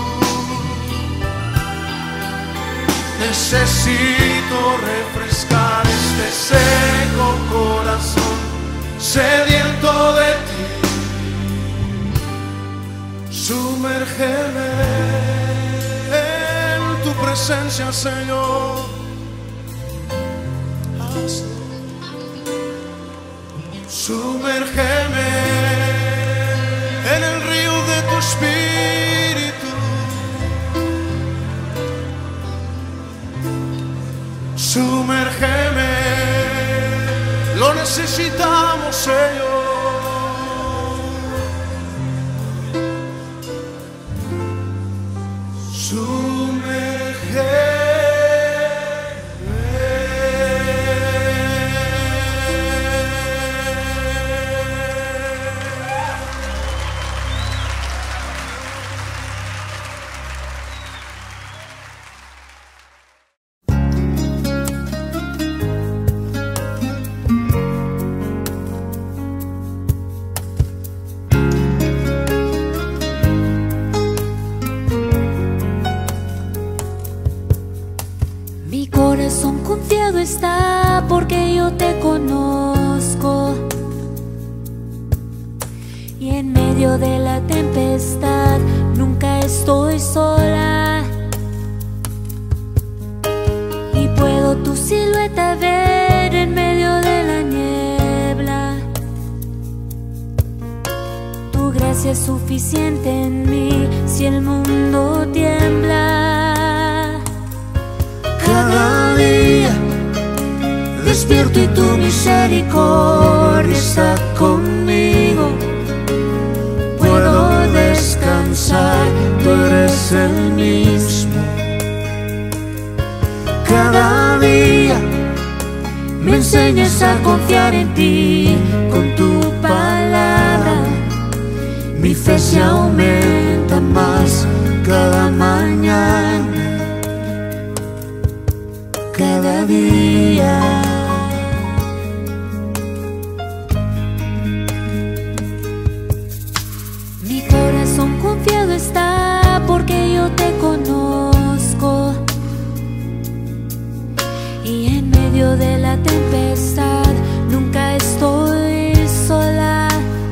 Necesito refrescar este seco corazón, sediento de ti. Sumérgeme en tu presencia, Señor. Hazlo. Sumérgeme en el río de tu espíritu. Sumérgeme, lo necesitamos, Señor. Sumérgeme. Confiado está porque yo te conozco, y en medio de la tempestad nunca estoy sola, y puedo tu silueta ver en medio de la niebla. Tu gracia es suficiente en mí si el mundo tiembla. Cada día despierto y tu misericordia está conmigo. Puedo descansar, tú eres el mismo. enseñas a confiar en ti con tu palabra. Mi fe se aumenta más cada mañana, cada día. Mi corazón confiado está porque yo te conozco, y en medio de la tempestad nunca estoy sola,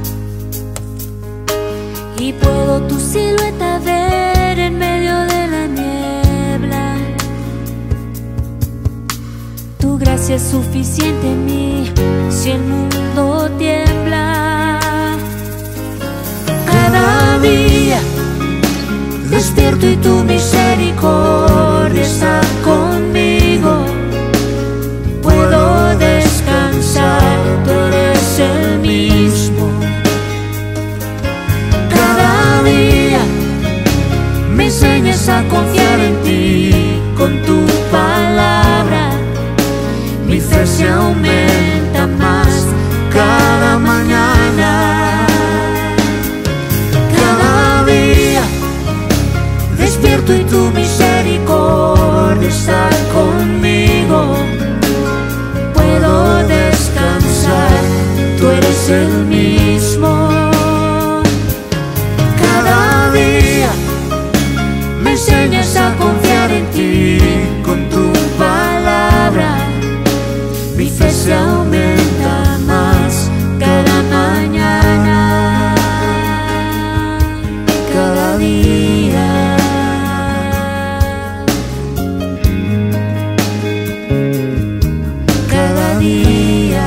y puedo tu silueta ver en medio de la niebla. Tu gracia es suficiente en mí si el mundo tiembla. Cada día despierto y tu misericordia está conmigo. Puedo descansar, tú eres el mismo. Cada día me enseñas a confiar en ti con tu palabra. Mi fe se aumenta más cada mañana. Cada día despierto y tu misericordia está conmigo. Puedo descansar, tú eres el mismo. Cada día me enseñas a confiar en ti con tu palabra. Mi fe se aumenta más cada mañana, cada día. Cada día.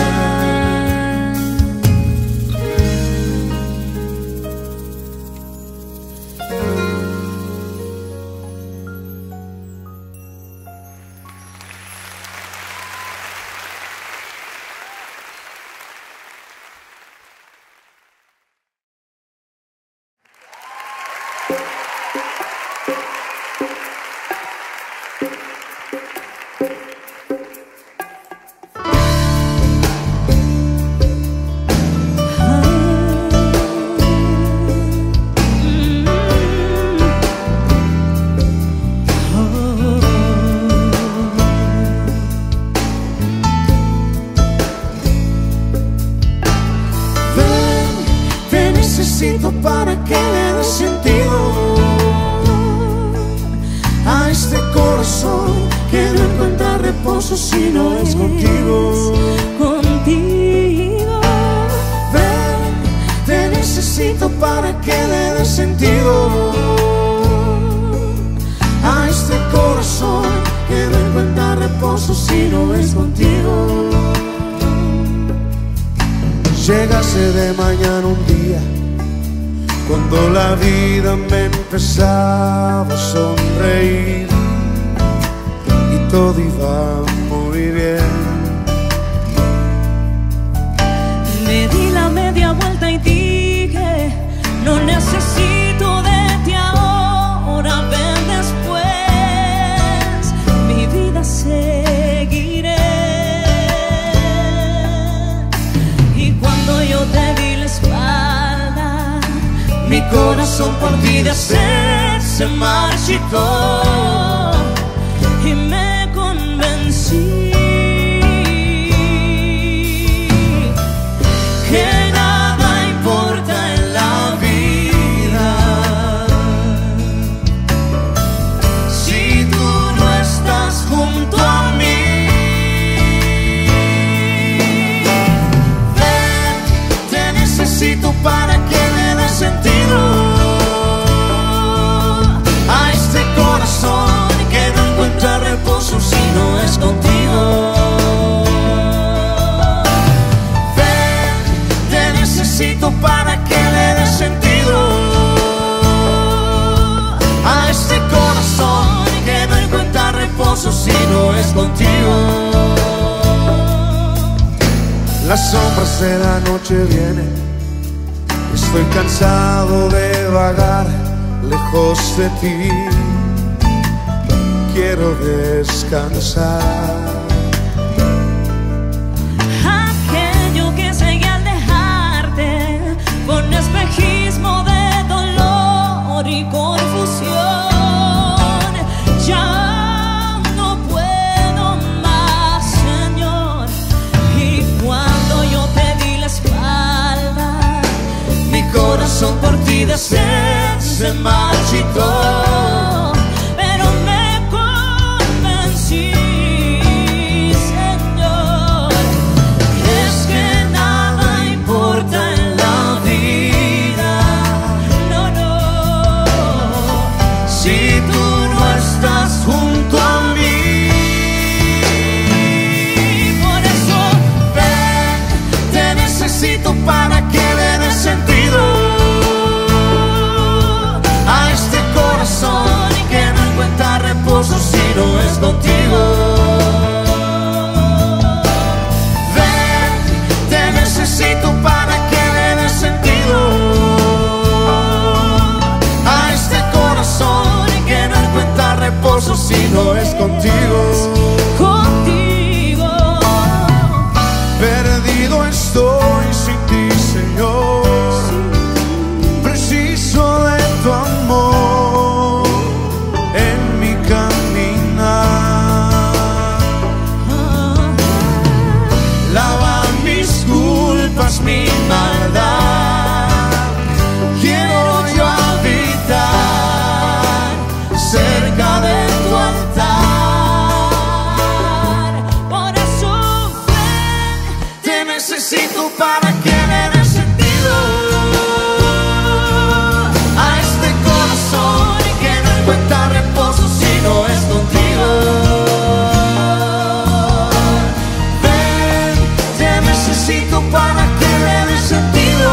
Para que le dé sentido a este corazón que no encuentra reposo si no es contigo. Contigo. Ven, te necesito para que le dé sentido a este corazón que no encuentra reposo si no es contigo. Llegase de mañana un día cuando la vida me empezaba a sonreír y todo iba muy bien. Me di la media vuelta y dije, no necesito de ti ahora, ven después, mi vida seguiré. Y cuando yo te di la espalda, mi corazón por ti de sed se marchitó y me convencí que nada importa en la vida si tú no estás junto a mí. Ven, te necesito para que le dé sentido a este corazón que no encuentra reposo si no es contigo. Ven, te necesito para que le dé sentido a este corazón que no encuentra reposo si no es contigo. Las sombras de la noche vienen, estoy cansado de vagar lejos de ti, quiero descansar. corazón por ti de sed se marchitó, pero me convencí, Señor, es que nada importa en la vida, no, no, si tú no estás junto a mí. Por eso ven, te necesito para que le des sentido a este corazón y que no encuentra reposo si no es contigo. Ven, te necesito para que le des sentido a este corazón y que no encuentra reposo si no es contigo. Contigo. Perdido estoy sin ti, Señor. Preciso de tu amor en mi caminar. Lava mis culpas, mi maldad. Quiero yo habitar cerca de tu altar. Por eso ven, te necesito para que le des sentido a este corazón y que no encuentra reposo si no es contigo. Ven, te necesito para que le des sentido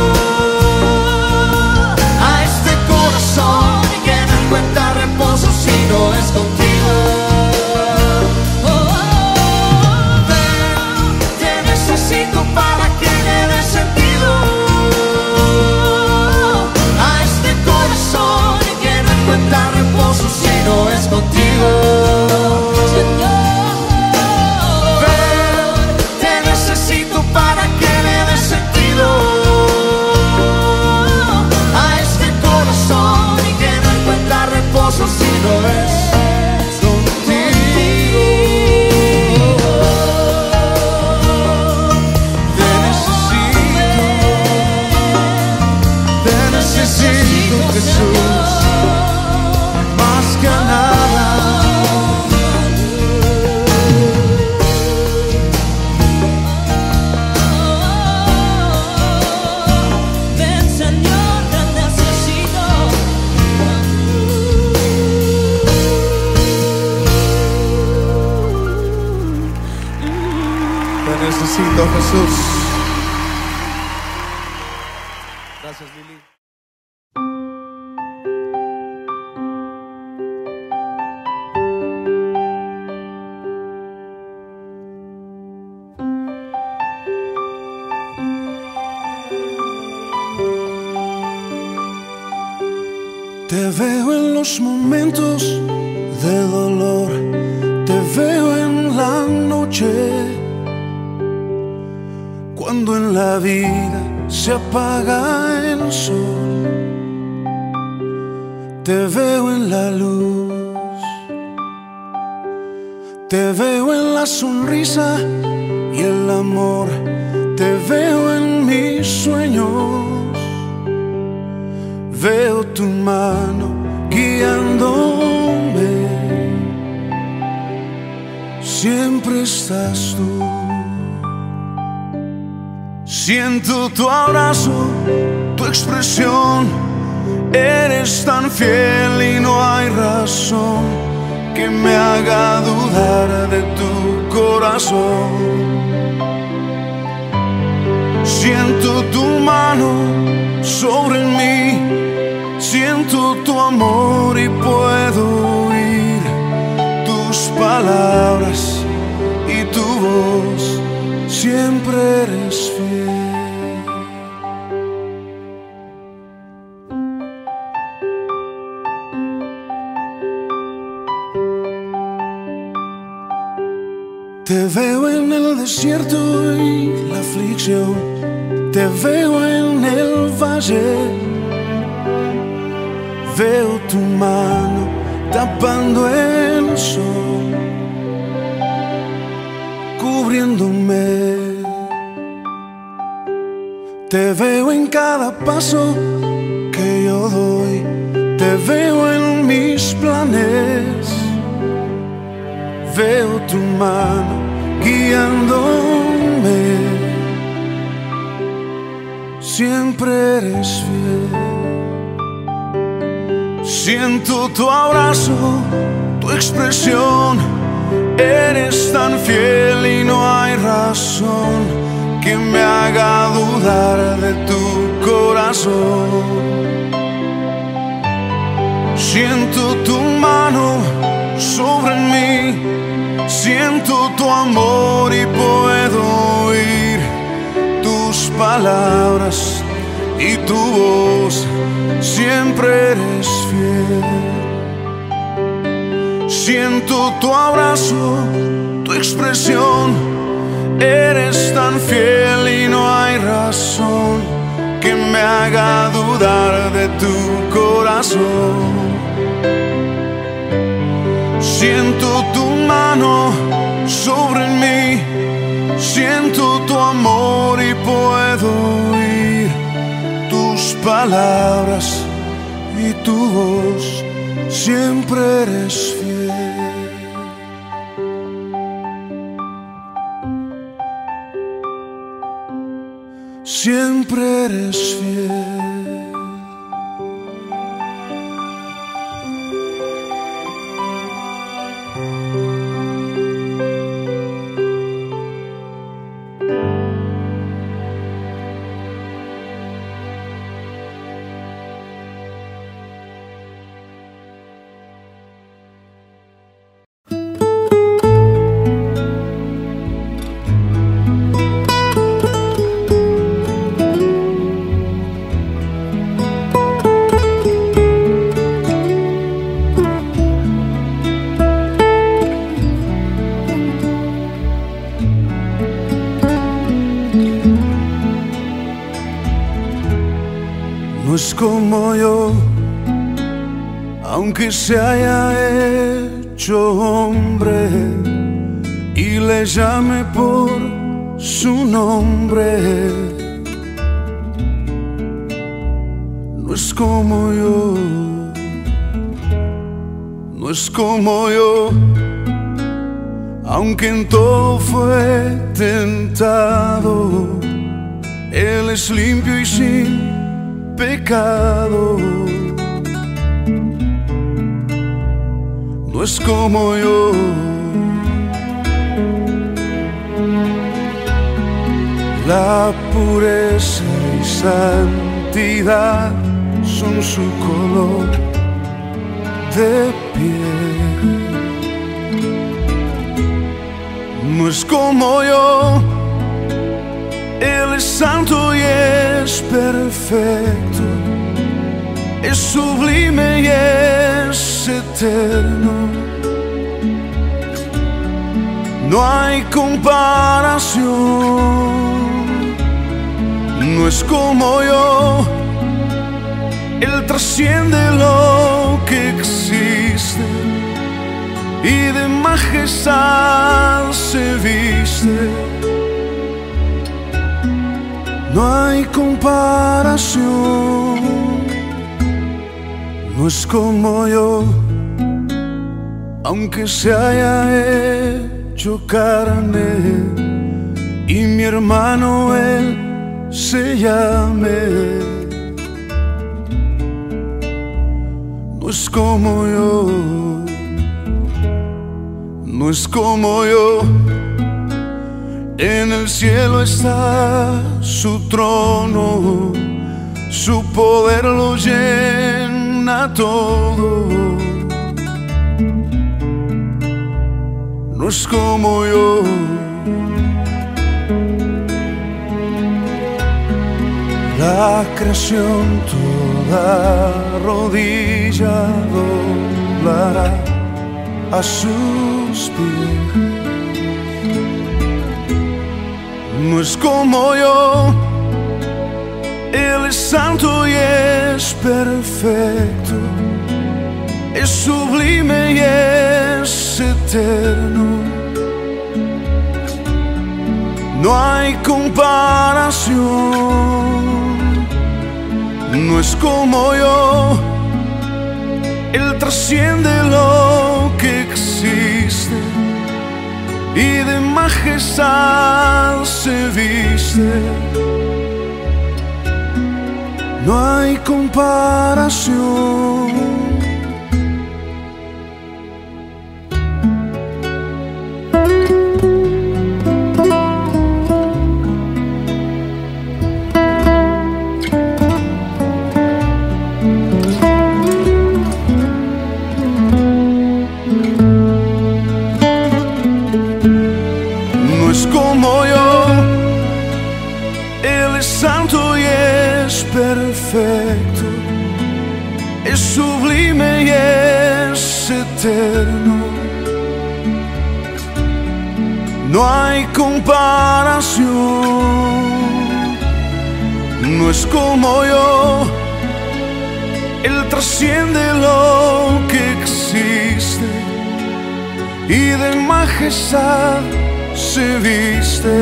a este corazón y que no encuentra reposo si no es contigo. Ven, te necesito para que le des sentido a este corazón y que no encuentra reposo si no es contigo. Señor, ven, te necesito para que le des sentido a este corazón y que no encuentra reposo si no es contigo. Te necesito, te necesito, Jesús, más que nada. Ven, Señor, te necesito. Te necesito, Jesús. Gracias, Lili. Te veo en los momentos de dolor, te veo en la noche, cuando en la vida se apaga el sol. Te veo en la luz, te veo en la sonrisa y el amor, te veo en mis sueños. Veo tu mano guiándome, siempre estás tú. Siento tu abrazo, tu expresión, eres tan fiel y no hay razón que me haga dudar de tu corazón. Siento tu mano sobre mí, siento tu amor y puedo oír tus palabras y tu voz, siempre eres fiel. Te veo en el desierto y la aflicción, te veo en el valle. Veo tu mano tapando el sol, cubriéndome. Te veo en cada paso que yo doy, te veo en mis planes. Veo tu mano guiándome, siempre eres fiel. Siento tu abrazo, tu expresión, eres tan fiel y no hay razón que me haga dudar de tu corazón. Siento tu mano sobre mí, siento tu amor y puedo oír tus palabras y tu voz, siempre eres fiel. Siento tu abrazo, tu expresión, eres tan fiel y no hay razón que me haga dudar de tu corazón. Siento tu mano sobre mí, siento tu amor y puedo oír tus palabras y tu voz, siempre eres fiel. Siempre eres fiel. No es como yo, aunque se haya hecho hombre y le llame por su nombre. No es como yo, no es como yo, aunque en todo fue tentado. Él es limpio y sin pecado. No es como yo, la pureza y santidad son su color de piel. No es como yo, Él es santo y es perfecto, es sublime y es eterno. No hay comparación. No es como yo, Él trasciende lo que existe y de majestad se viste. No hay comparación. No es como yo, aunque se haya hecho carne y mi hermano él se llame. No es como yo, no es como yo. En el cielo está su trono, su poder lo llena todo. No es como yo, la creación toda rodilla doblará a sus pies. No es como yo, Él es santo y es perfecto, es sublime y es eterno. no hay comparación. No es como yo, Él trasciende lo que existe y de majestad se viste. No hay comparación. No es como yo, Él es santo y es perfecto, es sublime y es eterno. No hay comparación. No es como yo, Él trasciende lo que existe y de majestad se viste.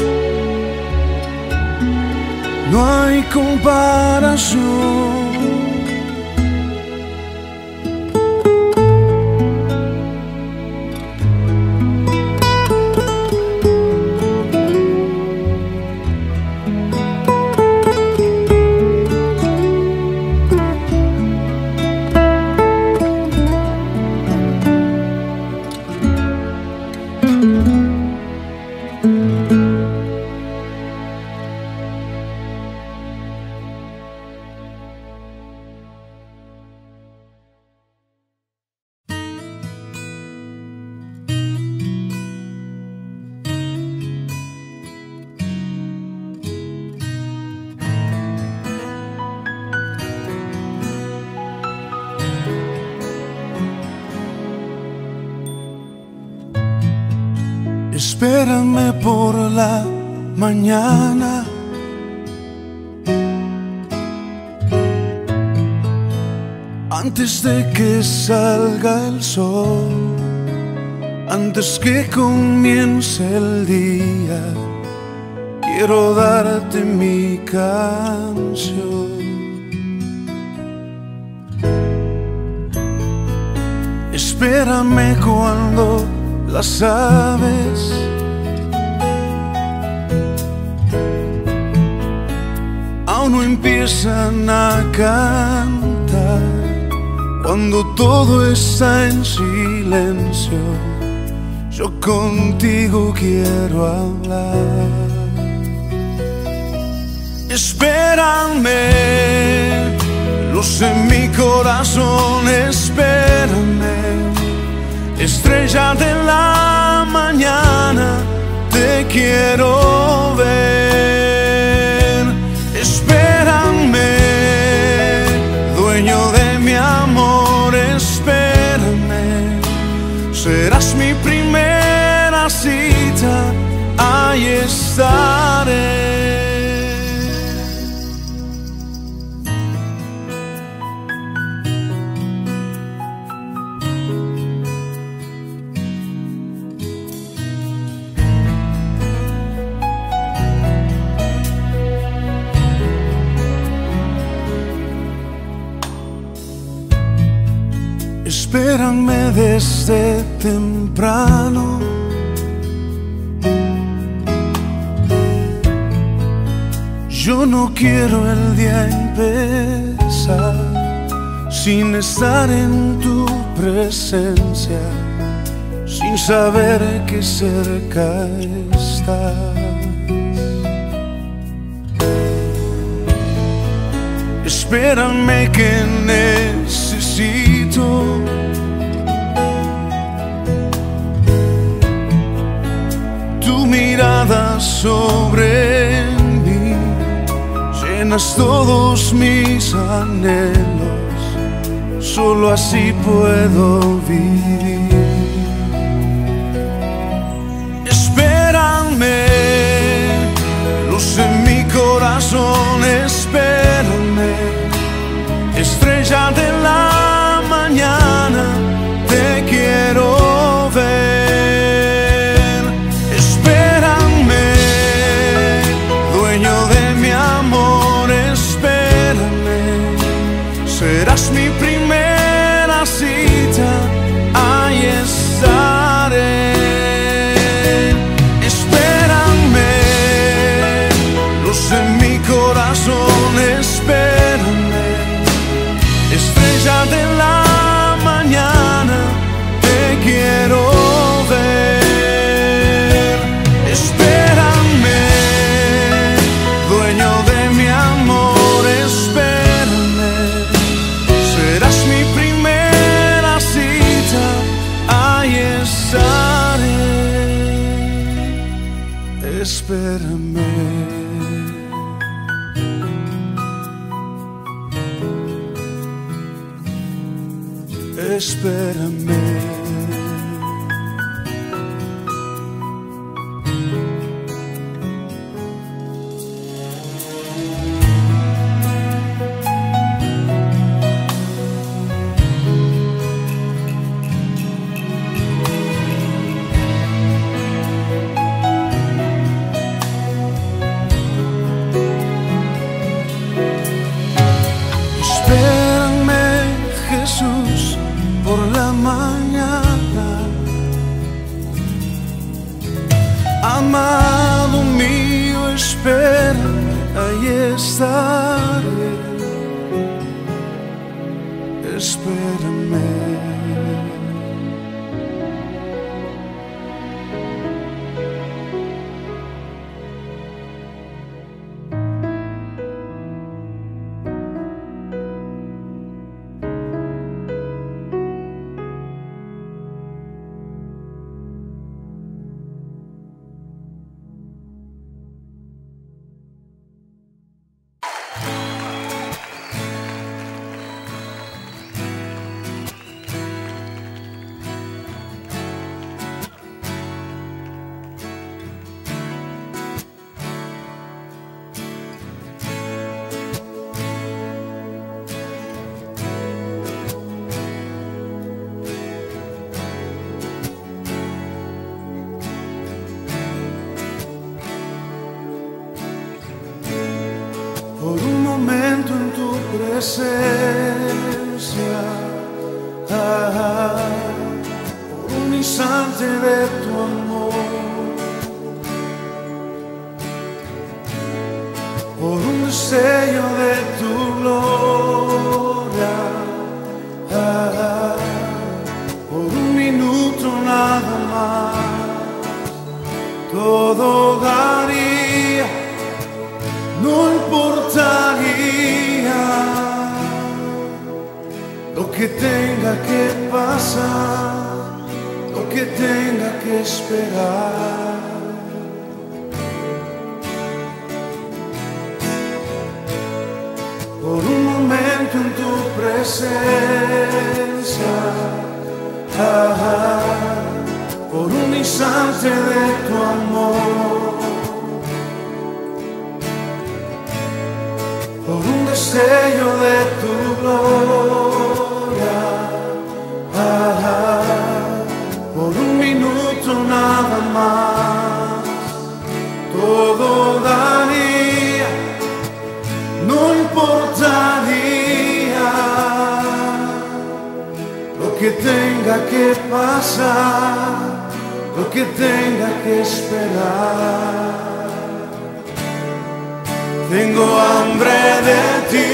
No hay comparación. Espérame por la mañana, antes de que salga el sol, antes que comience el día. Quiero darte mi canción. Espérame cuando las aves aún no empiezan a cantar, cuando todo está en silencio, yo contigo quiero hablar. Espérame, luz en mi corazón, espérame. Estrella de la mañana, te quiero ver. Espérame, dueño de mi amor, espérame. Serás mi primera cita, ahí estaré. Espérame desde temprano, yo no quiero el día empezar sin estar en tu presencia, sin saber que cerca estás. Espérame que necesito tu mirada sobre mí, llenas todos mis anhelos, solo así puedo vivir. Espérame, luz en mi corazón, espérame. Estrella de la mañana, te quiero ver. Espérame, serás mi primera cita, ahí estaré. Espérame, luz en mi corazón, espérame, estrella de la mañana, te quiero ver. Espérame, dueño de mi amor, espérame, serás mi primera cita, ahí estaré. Espérame. Espérame. Espérame, Jesús, por la mañana. Amado mío, espérame, ahí estaré. Espérame. Por un momento en tu presencia, ah, por un instante de tu amor, por un destello de tu gloria, ah, por un minuto nada más, todo daría. No importaría lo que tenga que pasar, lo que tenga que esperar. Por un momento en tu presencia, ah, por un instante de tu amor, por un destello de tu gloria, ah, por un minuto nada más, todo daría, no importaría lo que tenga que pasar, lo que tenga que esperar. Tengo hambre de ti,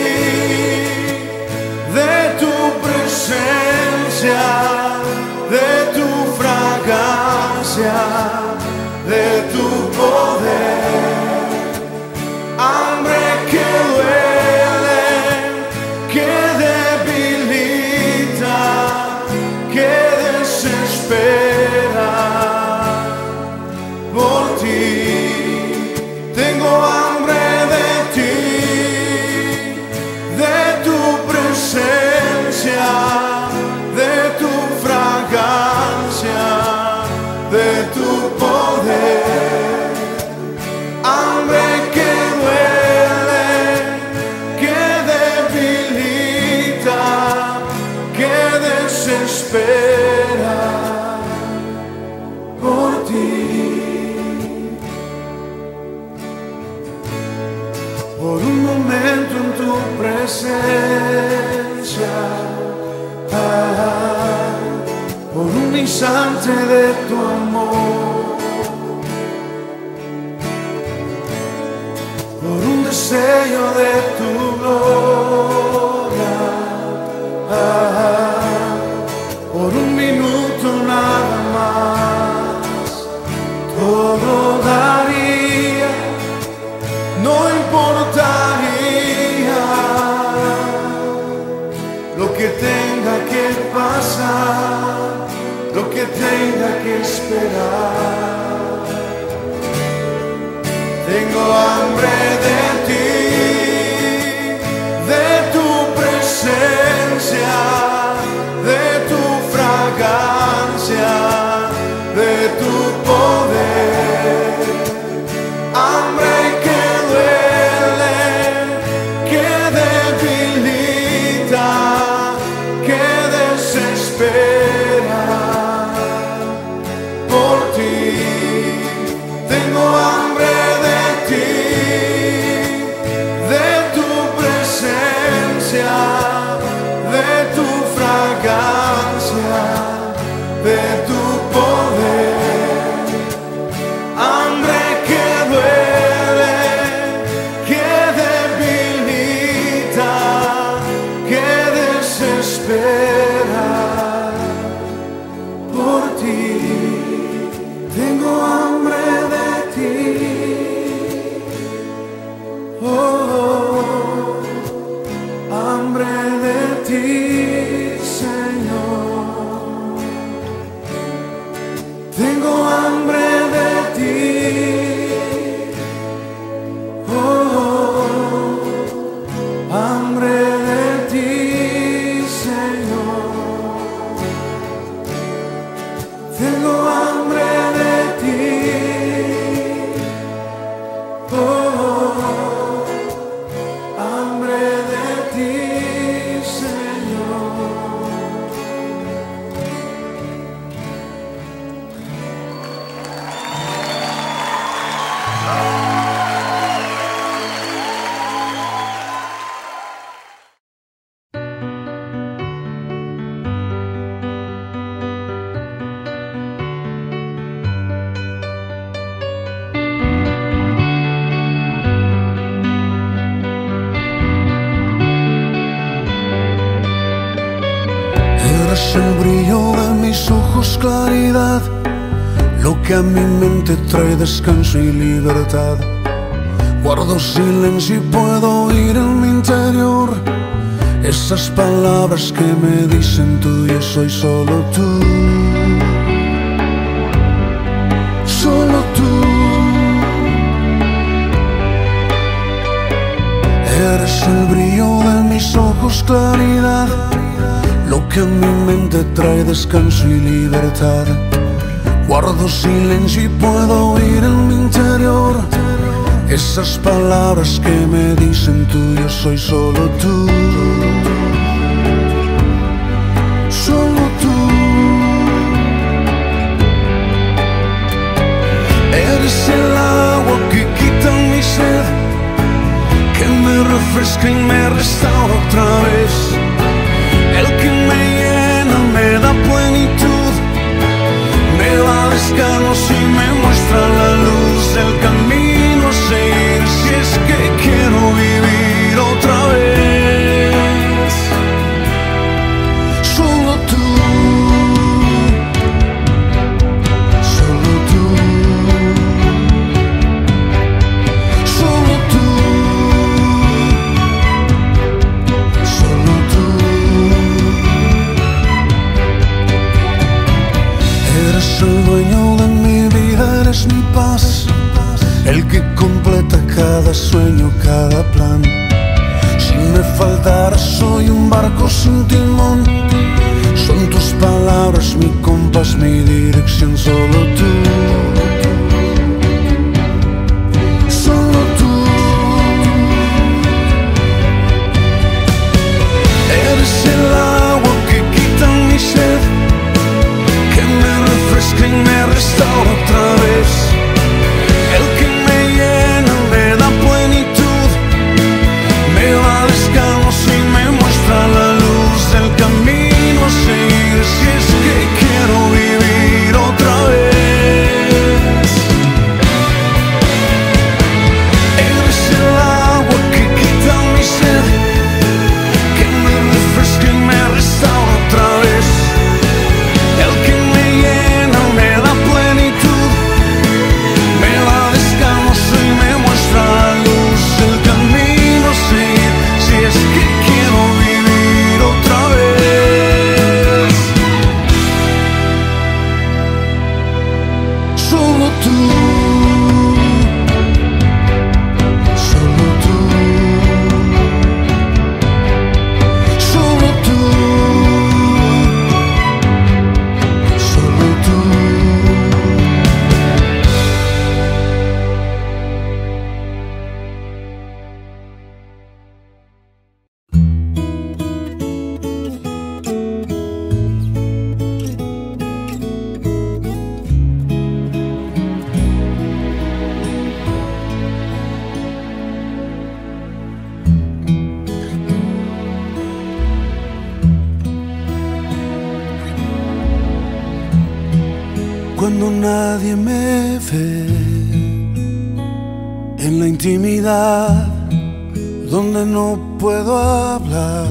de tu presencia, de tu fragancia, de tu poder. Hambre que duele, que debilita, que desespera por ti. Tengo hambre de ti, de tu presencia, de tu fragancia, de tu poder. Hambre que duele, que debilita, que desespera por ti. Por un momento en tu presencia, presencia, ah, por un instante de tu amor, por un deseo de tu gloria, ah, por un minuto nada más, todo daría, no importaría lo que tenga que pasar, lo que tenga que esperar. Tengo hambre de ti, de tu presencia, de tu fragancia, de tu poder. Hambre que duele, que debilita, que desespera por ti. Tengo hambre de ti, de tu presencia, de tu fragancia, de tu poder. Hambre que duele, que debilita, que desespera por ti. Tengo hambre de ti, oh, oh, hambre de ti, Señor. Tengo hambre de ti, oh, oh, hambre de ti, Señor. Tengo hambre de ti, oh, oh, hambre de ti, Señor. Eres el brillo de mis ojos, claridad, lo que a mi mente trae descanso y libertad. Guardo silencio y puedo oír en mi interior esas palabras que me dicen tú, yo soy solo tú, solo tú. Eres el brillo de mis ojos, claridad, lo que a mi mente trae descanso y libertad. Guardo silencio y puedo oír en mi interior esas palabras que me dicen tú, yo soy solo tú, solo tú. Eres el agua que quita mi sed, que me refresca y me restaura otra vez. El que me llena, me da plenitud, me da descanso y me muestra la luz del camino a seguir. Si es que quiero vivir otra vez, solo tú, solo tú, solo tú, solo tú. Eres el dueño de mi vida, eres mi paz, el que completa cada sueño, cada plan. Si me faltara soy un barco sin timón, son tus palabras mi compás, mi dirección, solo tú, solo tú. Eres el agua que quita mi sed, que me refresca y me restaura otra vez. El que me llena, me da plenitud, me da descanso y me muestra la luz cuando nadie me ve, en la intimidad donde no puedo hablar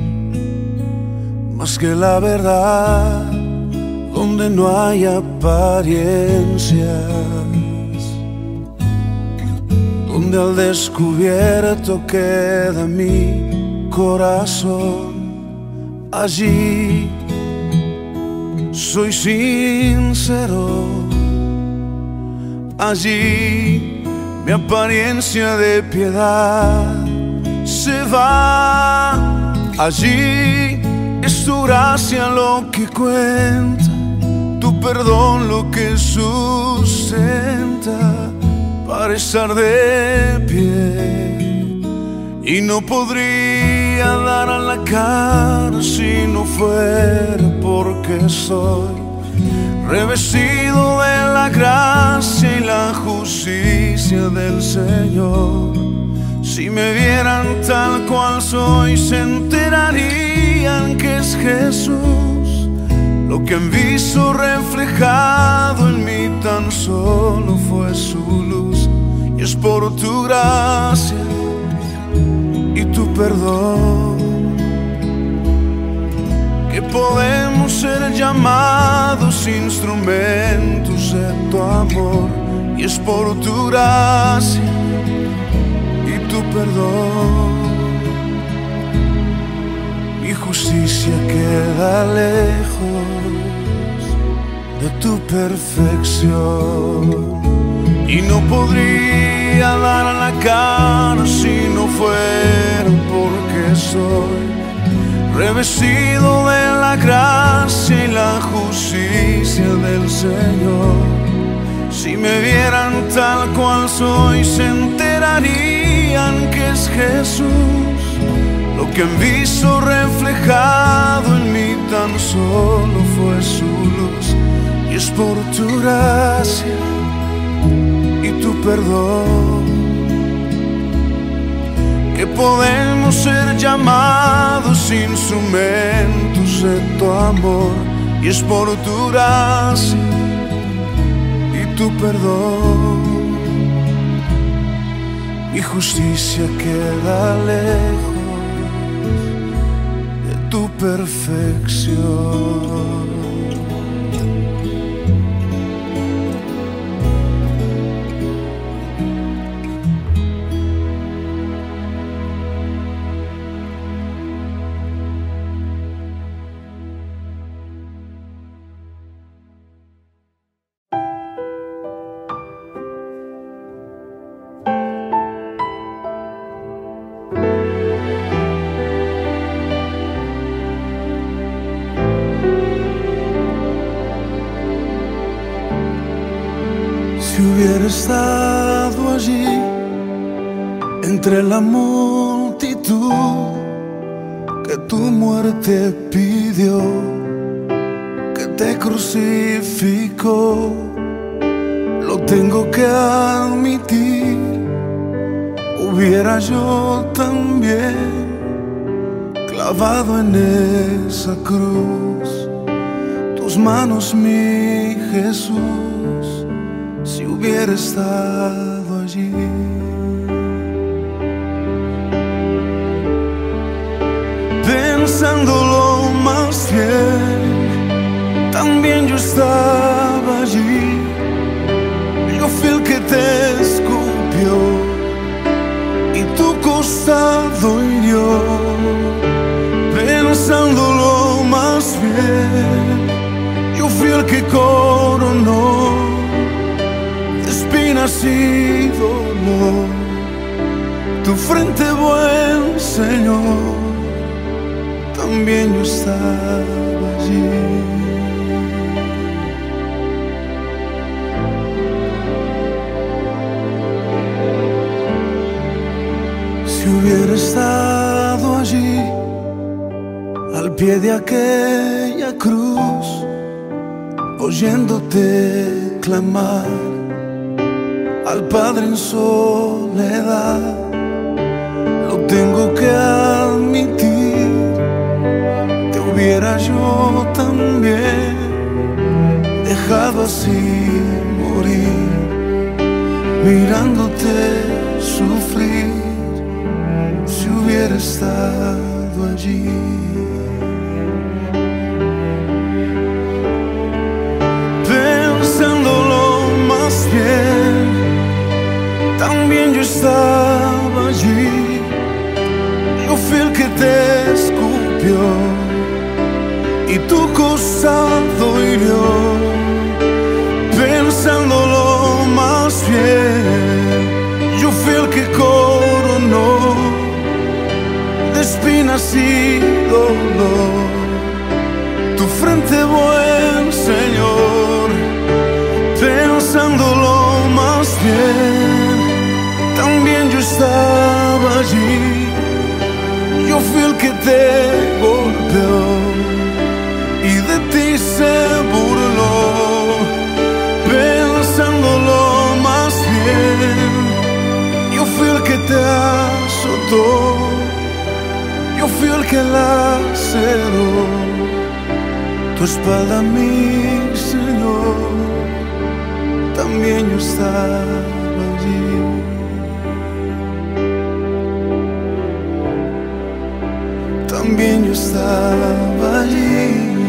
más que la verdad, donde no hay apariencias, donde al descubierto queda mi corazón. Allí soy sincero, allí mi apariencia de piedad se va, allí es tu gracia lo que cuenta, tu perdón lo que sustenta para estar de pie. Y no podría dar a la cara si no fuera porque soy revestido de la gracia y la justicia del Señor. Si me vieran tal cual soy, se enterarían que es Jesús. Lo que han visto reflejado en mí tan solo fue su luz. Y es por tu gracia y tu perdón que podemos ser llamados instrumentos de tu amor. Y es por tu gracia y tu perdón. Mi justicia queda lejos de tu perfección, y no podría dar la cara si no fuera porque soy revestido de la gracia y la justicia del Señor. Si me vieran tal cual soy, se enterarían que es Jesús. Lo que han visto reflejado en mí tan solo fue su luz. Y es por tu gracia y tu perdón que podemos ser llamados instrumentos de tu amor. Y es por tu gracia y tu perdón. Mi justicia queda lejos de tu perfección. Si hubiera estado allí entre la multitud que tu muerte pidió, que te crucificó, lo tengo que admitir, hubiera yo también clavado en esa cruz tus manos, mi Jesús, si hubiera estado allí. Pensándolo más bien, también yo estaba allí. Yo fui el que te escupió y tu costado hirió. Pensándolo más bien, yo fui el que coronó espinas y dolor tu frente, buen Señor, también yo estaba allí. Si hubiera estado allí al pie de aquella cruz, oyéndote clamar al Padre en soledad, lo tengo que admitir, te hubiera yo también dejado así mirándote sufrir, si hubiera estado allí. Pensándolo más bien, también yo estaba allí. Yo fui el que te escupió y tu costado hirió. Pensándolo más bien, yo fui el que coronó de espinas y dolor tu frente, buen Señor. Pensándolo más bien, también yo estaba allí. Yo fui el que te golpeó y de ti se burló. Pensándolo más bien, yo fui el que te azotó, yo fui el que laceró tu espalda, mi Señor. También yo estaba allí. También yo estaba allí.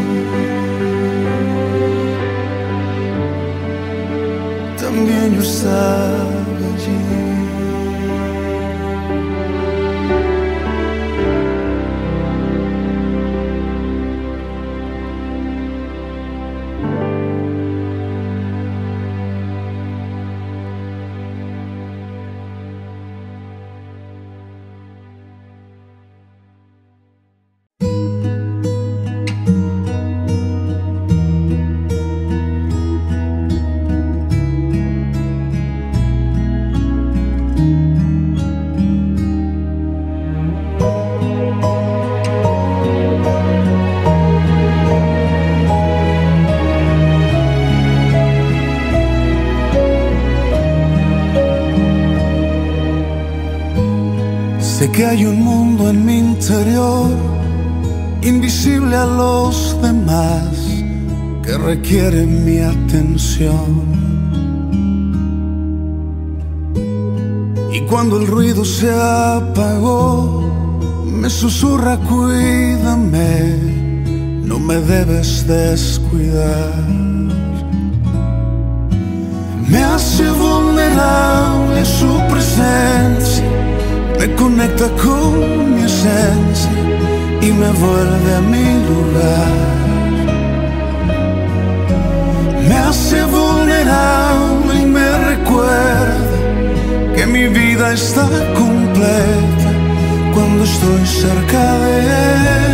También yo estaba allí. Sé que hay un mundo en mi interior, invisible a los demás, que requiere mi atención. Y cuando el ruido se apagó, me susurra: cuídame, no me debes descuidar. Me hace vulnerable su presencia, me conecta con mi esencia y me vuelve a mi lugar. Me hace vulnerable y me recuerda que mi vida está completa cuando estoy cerca de él.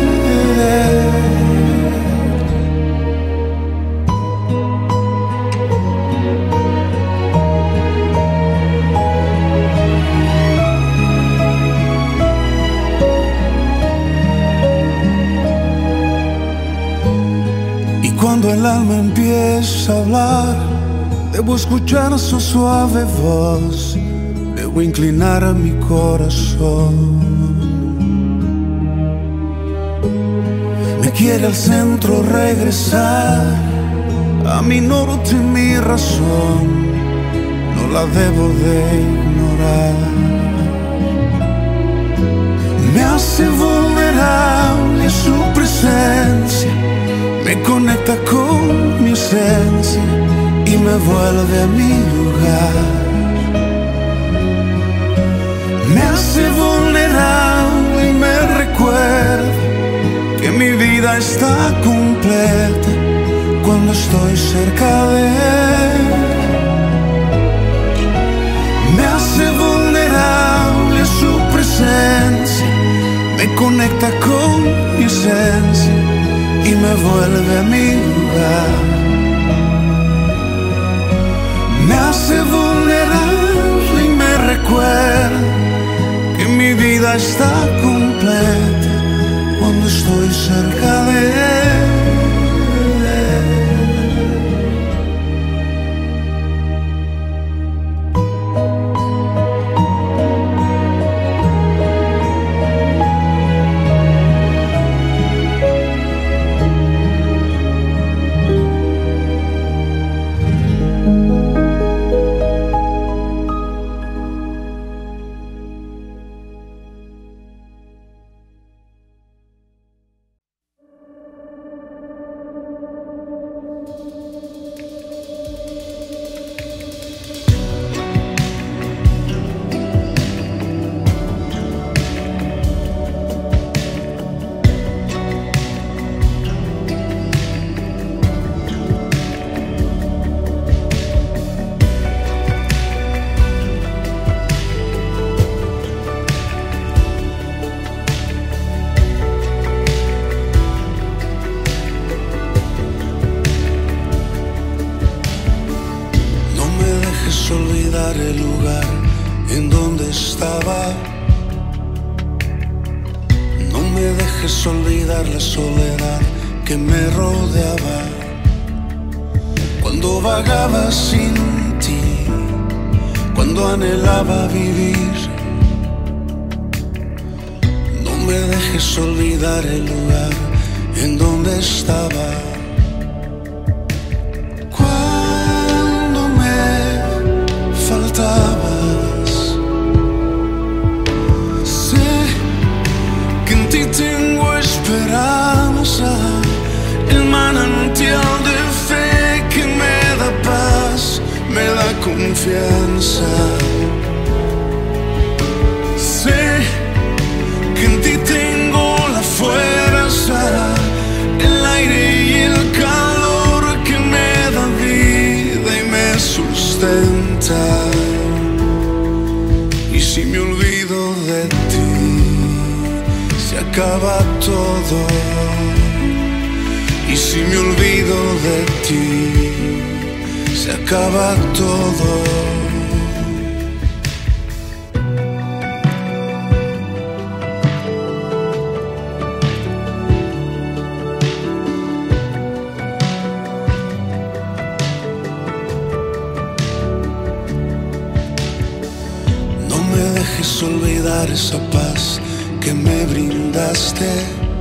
Cuando el alma empieza a hablar, debo escuchar su suave voz, debo inclinar a mi corazón. Me quiere al centro regresar, a mi norte y mi razón, no la debo de ignorar. Me hace vulnerable su presencia, me conecta con mi esencia y me vuelve a mi lugar. Me hace vulnerable y me recuerda que mi vida está completa cuando estoy cerca de él. Me hace vulnerable su presencia, me conecta con mi esencia y me vuelve a mi lugar. Me hace vulnerable y me recuerda que mi vida está completa cuando estoy cerca de él. en donde estaba. No me dejes olvidar la soledad que me rodeaba cuando vagaba sin ti, cuando anhelaba vivir. No me dejes olvidar el lugar en donde estaba. Cuando me faltabas, sé que en ti tengo esperanza, el manantial de fe que me da paz, me da confianza. Sé que en ti tengo la fuerza, el aire y el calor que me da vida y me sustenta. Y si me olvido de ti, se acaba todo. Y si me olvido de ti, se acaba todo. No me dejes olvidar esa paz que me brindaste.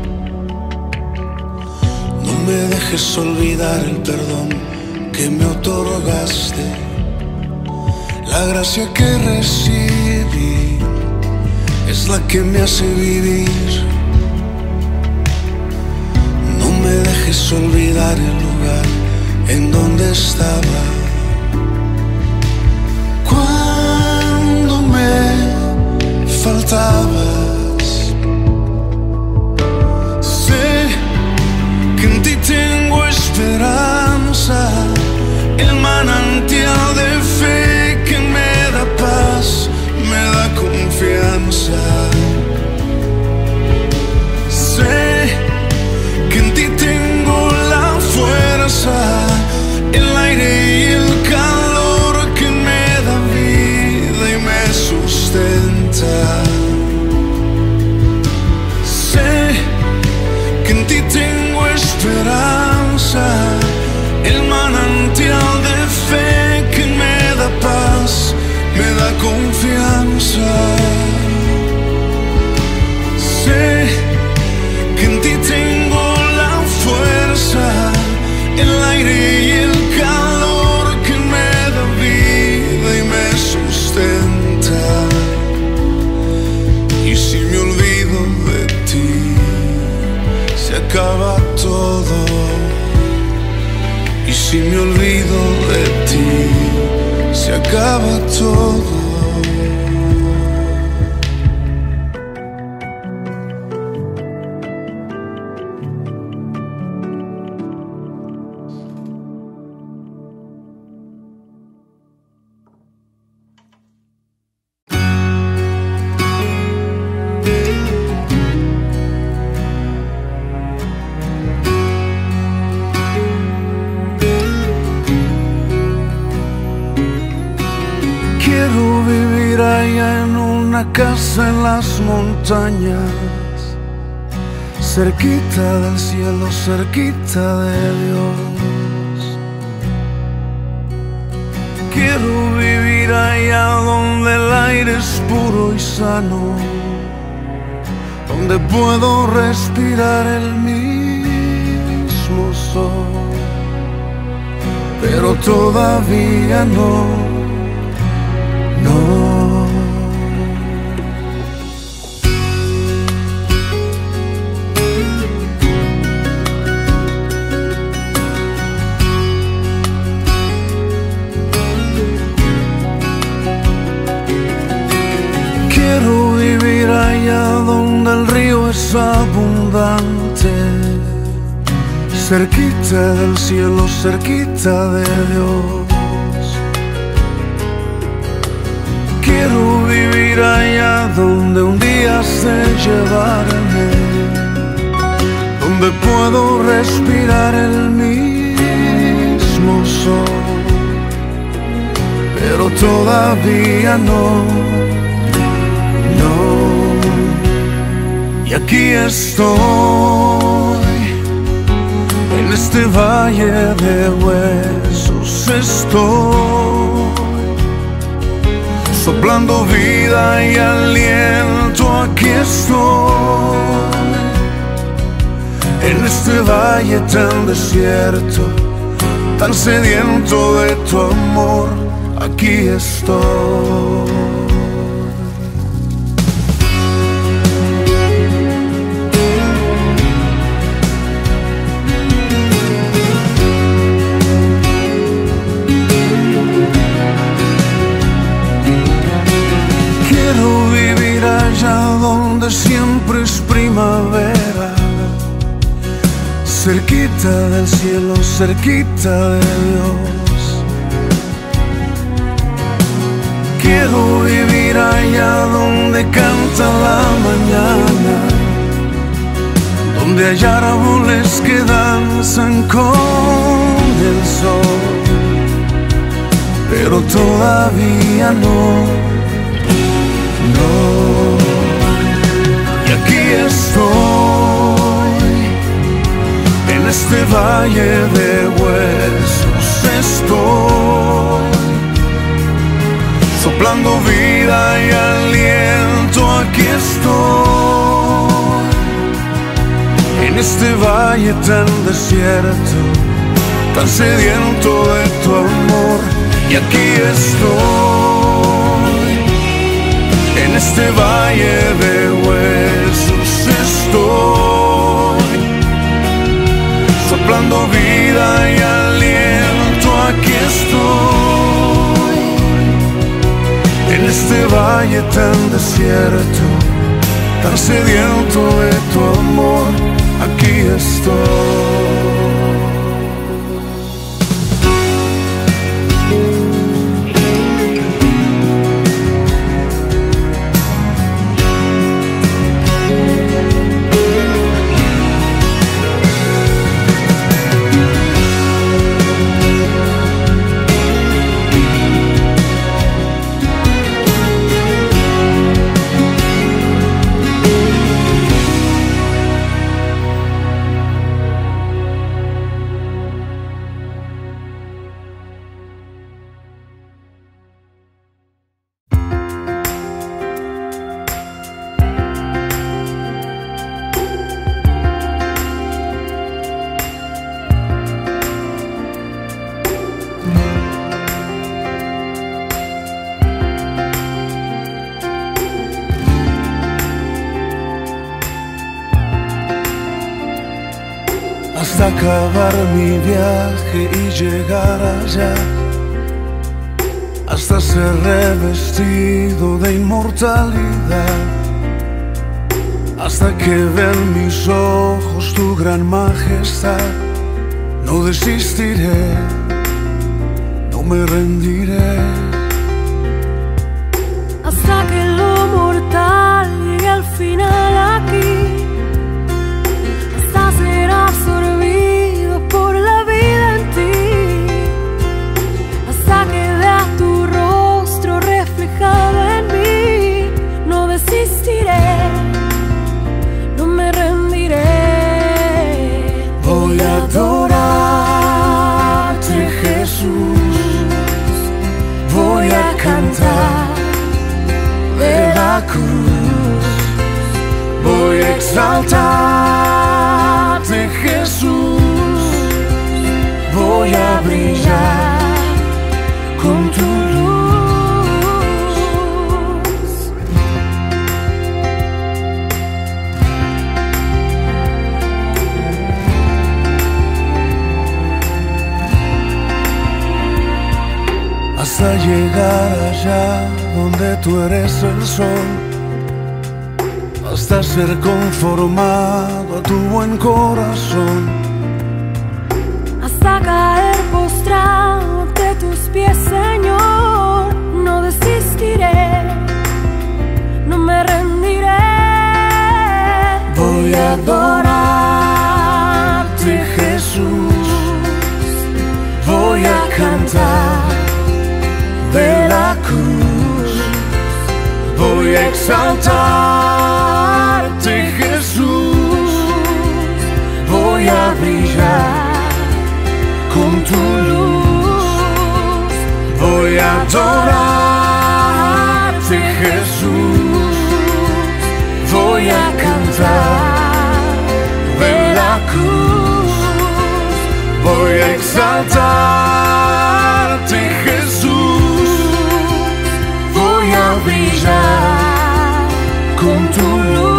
No me dejes olvidar el perdón que me otorgaste. La gracia que recibí es la que me hace vivir. No me dejes olvidar el lugar en donde estaba. Cuando me faltabas, sé que en ti tengo esperanza, el manantial de fe que me da paz, me da confianza. Sé que en ti tengo la fuerza, el aire y el calor que me da vida y me sustenta. Sé que en ti tengo esperanza, el manantial de fe que me da paz, me da confianza. Sé que en ti tengo la fuerza, el aire y el calor que me da vida y me sustenta. Y si me olvido de ti, se acaba todo. Y si me olvido de ti, se acaba todo. Quiero vivir allá en una casa en las montañas, cerquita del cielo, cerquita de Dios. Quiero vivir allá donde el aire es puro y sano, donde puedo respirar el mismo sol. Pero todavía no. No. Quiero vivir allá donde el río es abundante, cerquita del cielo, cerquita de Dios. Quiero vivir allá donde un día sé llevarme, donde puedo respirar el mismo sol. Pero todavía no, no. Y aquí estoy, en este valle de huesos estoy, soplando vida y aliento, aquí estoy, en este valle tan desierto, tan sediento de tu amor, aquí estoy. Quiero vivir allá donde siempre es primavera, cerquita del cielo, cerquita de Dios. Quiero vivir allá donde canta la mañana, donde hay árboles que danzan con el sol, pero todavía no, no. Y aquí estoy, en este valle de huesos estoy, soplando vida y aliento, aquí estoy, en este valle tan desierto, tan sediento de tu amor, y aquí estoy, en este valle de huesos estoy, soplando vida y aliento, aquí estoy, en este valle tan desierto, tan sediento de tu amor, aquí estoy. Hasta acabar mi viaje y llegar allá, hasta ser revestido de inmortalidad, hasta que vean mis ojos tu gran majestad. No desistiré, no me rendiré, hasta que lo mortal llegue al final aquí, hasta ser absorbido por la vida en ti, hasta que vea tu rostro reflejado en mí. No desistiré, no me rendiré. voy a adorarte, Jesús, voy a cantar de la cruz, voy a exaltarte, Jesús, voy a brillar con tu luz. Hasta llegar allá donde tú eres el sol, hasta ser conformado a tu buen corazón, hasta caer postrado ante tus pies, Señor. No desistiré, no me rendiré. voy a adorarte, Jesús, voy a cantar de la exaltarte, Jesús. Voy a brillar con tu luz. Voy a adorarte, Jesús. Voy a cantar de la cruz. Voy a exaltarte, Jesús. Voy a brillar con tu luz.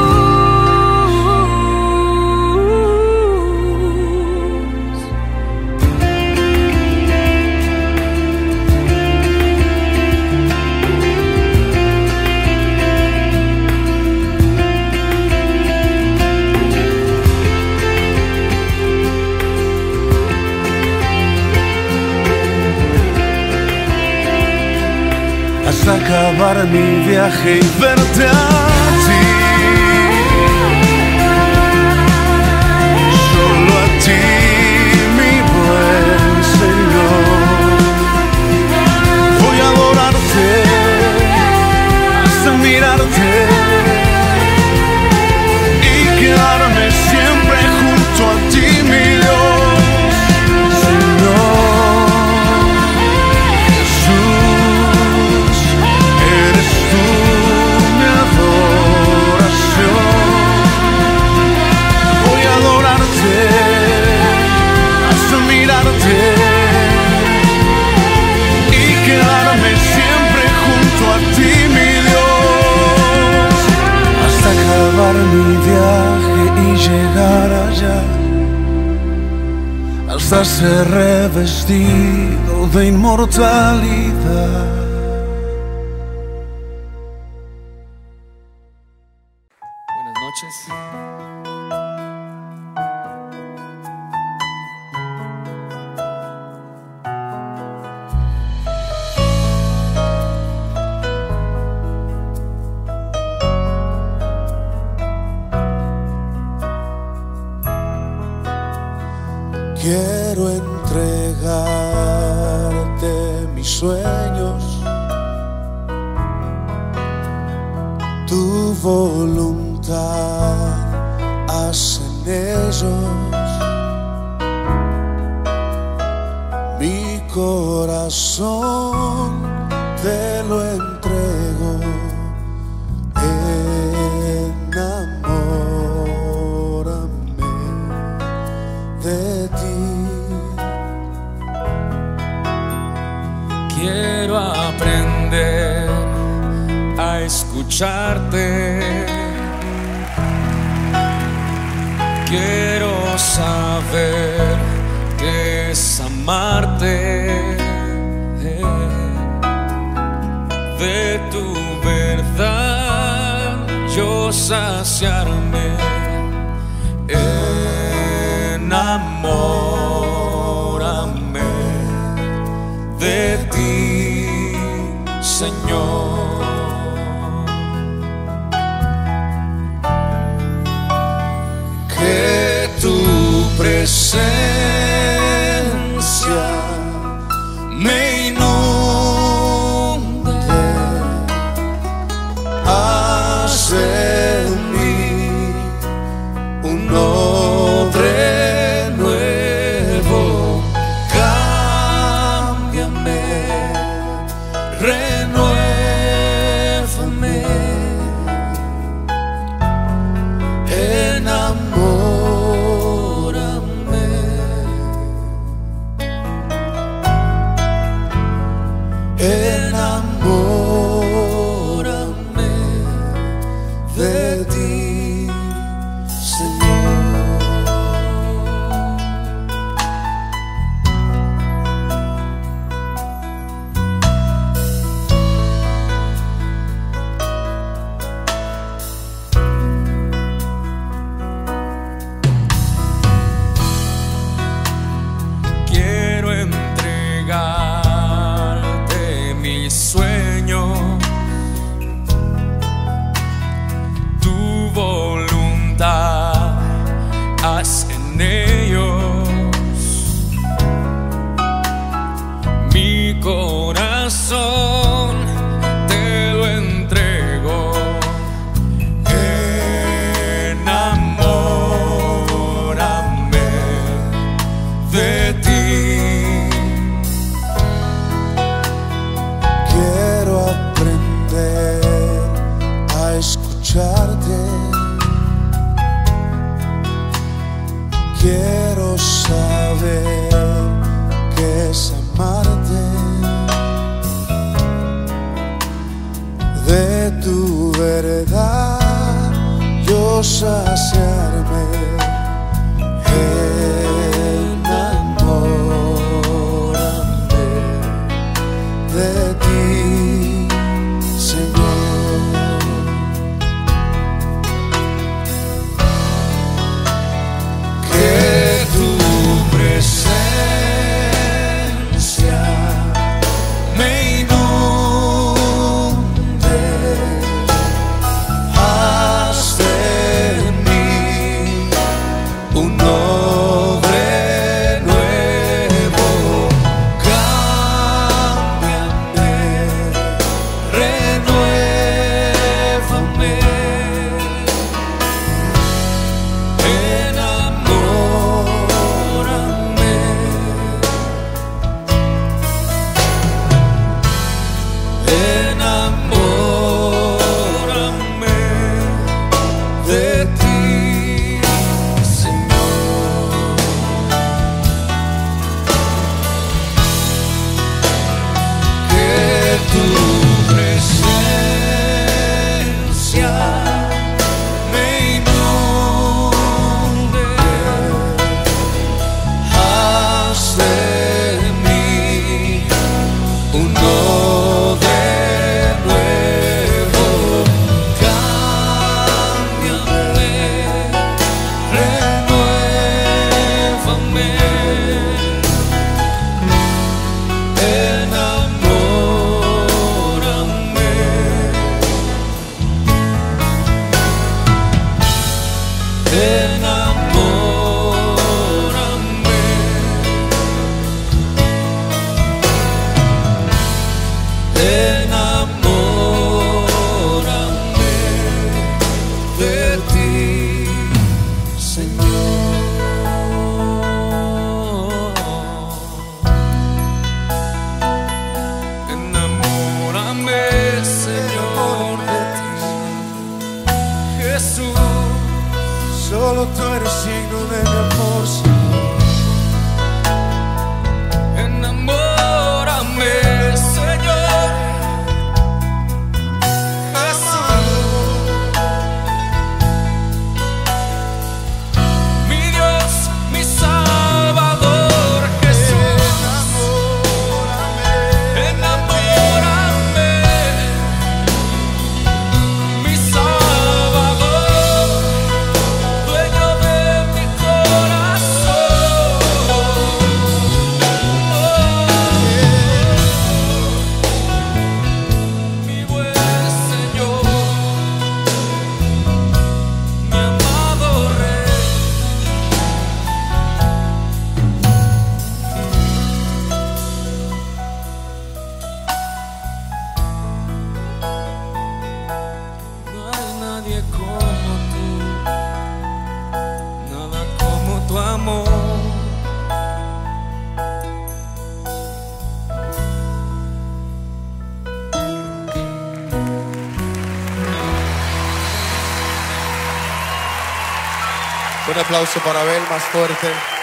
Hasta acabar mi viaje y verte a ti, solo a ti, mi buen Señor. Voy a adorarte hasta mirarte y quedarme siempre junto a ti, mi Dios, Señor. Y quedarme siempre junto a ti, mi Dios, hasta acabar mi viaje y llegar allá, hasta ser revestido de inmortalidad. Buenas noches. Quiero entregarte mis sueños, tu voluntad haz en ellos. Mi corazón te lo entrego, enamórame de ti. Quiero aprender a escucharte. Quiero saber qué es amarte. De tu verdad yo saciarme. Enamórame de ti, Señor. Que tu presencia me inunde, haz en mí un hombre nuevo. Cámbiame, renuévame, enamórame, enamórame de ti, Señor. Quiero entregarte mis sueños, tu voluntad haz en ellos. Mi corazón te lo entrego, saciarme. Enamórame de ti, Señor. Que tu presencia me inunde, haz de mí un hombre nuevo. Cámbiame, renuévame, enamórame, enamórame de ti, Señor. Que tu presencia me inunde, haz de mí uno de nuevo. Cámbiame, renuévame, enamórame, enamórame, enamórame de ti, Señor. Enamórame, Señor, de ti, Jesús. Solo tú eres signo de mi amor, Señor. Enamórame, Señor, Jesús. Mi Dios, mi Salvador, Jesús. Enamórame, mi Salvador, dueño de mi corazón. Mi buen Señor, mi amado Rey. No hay nadie como tú, nada como tu amor. Un aplauso para Abel, más fuerte.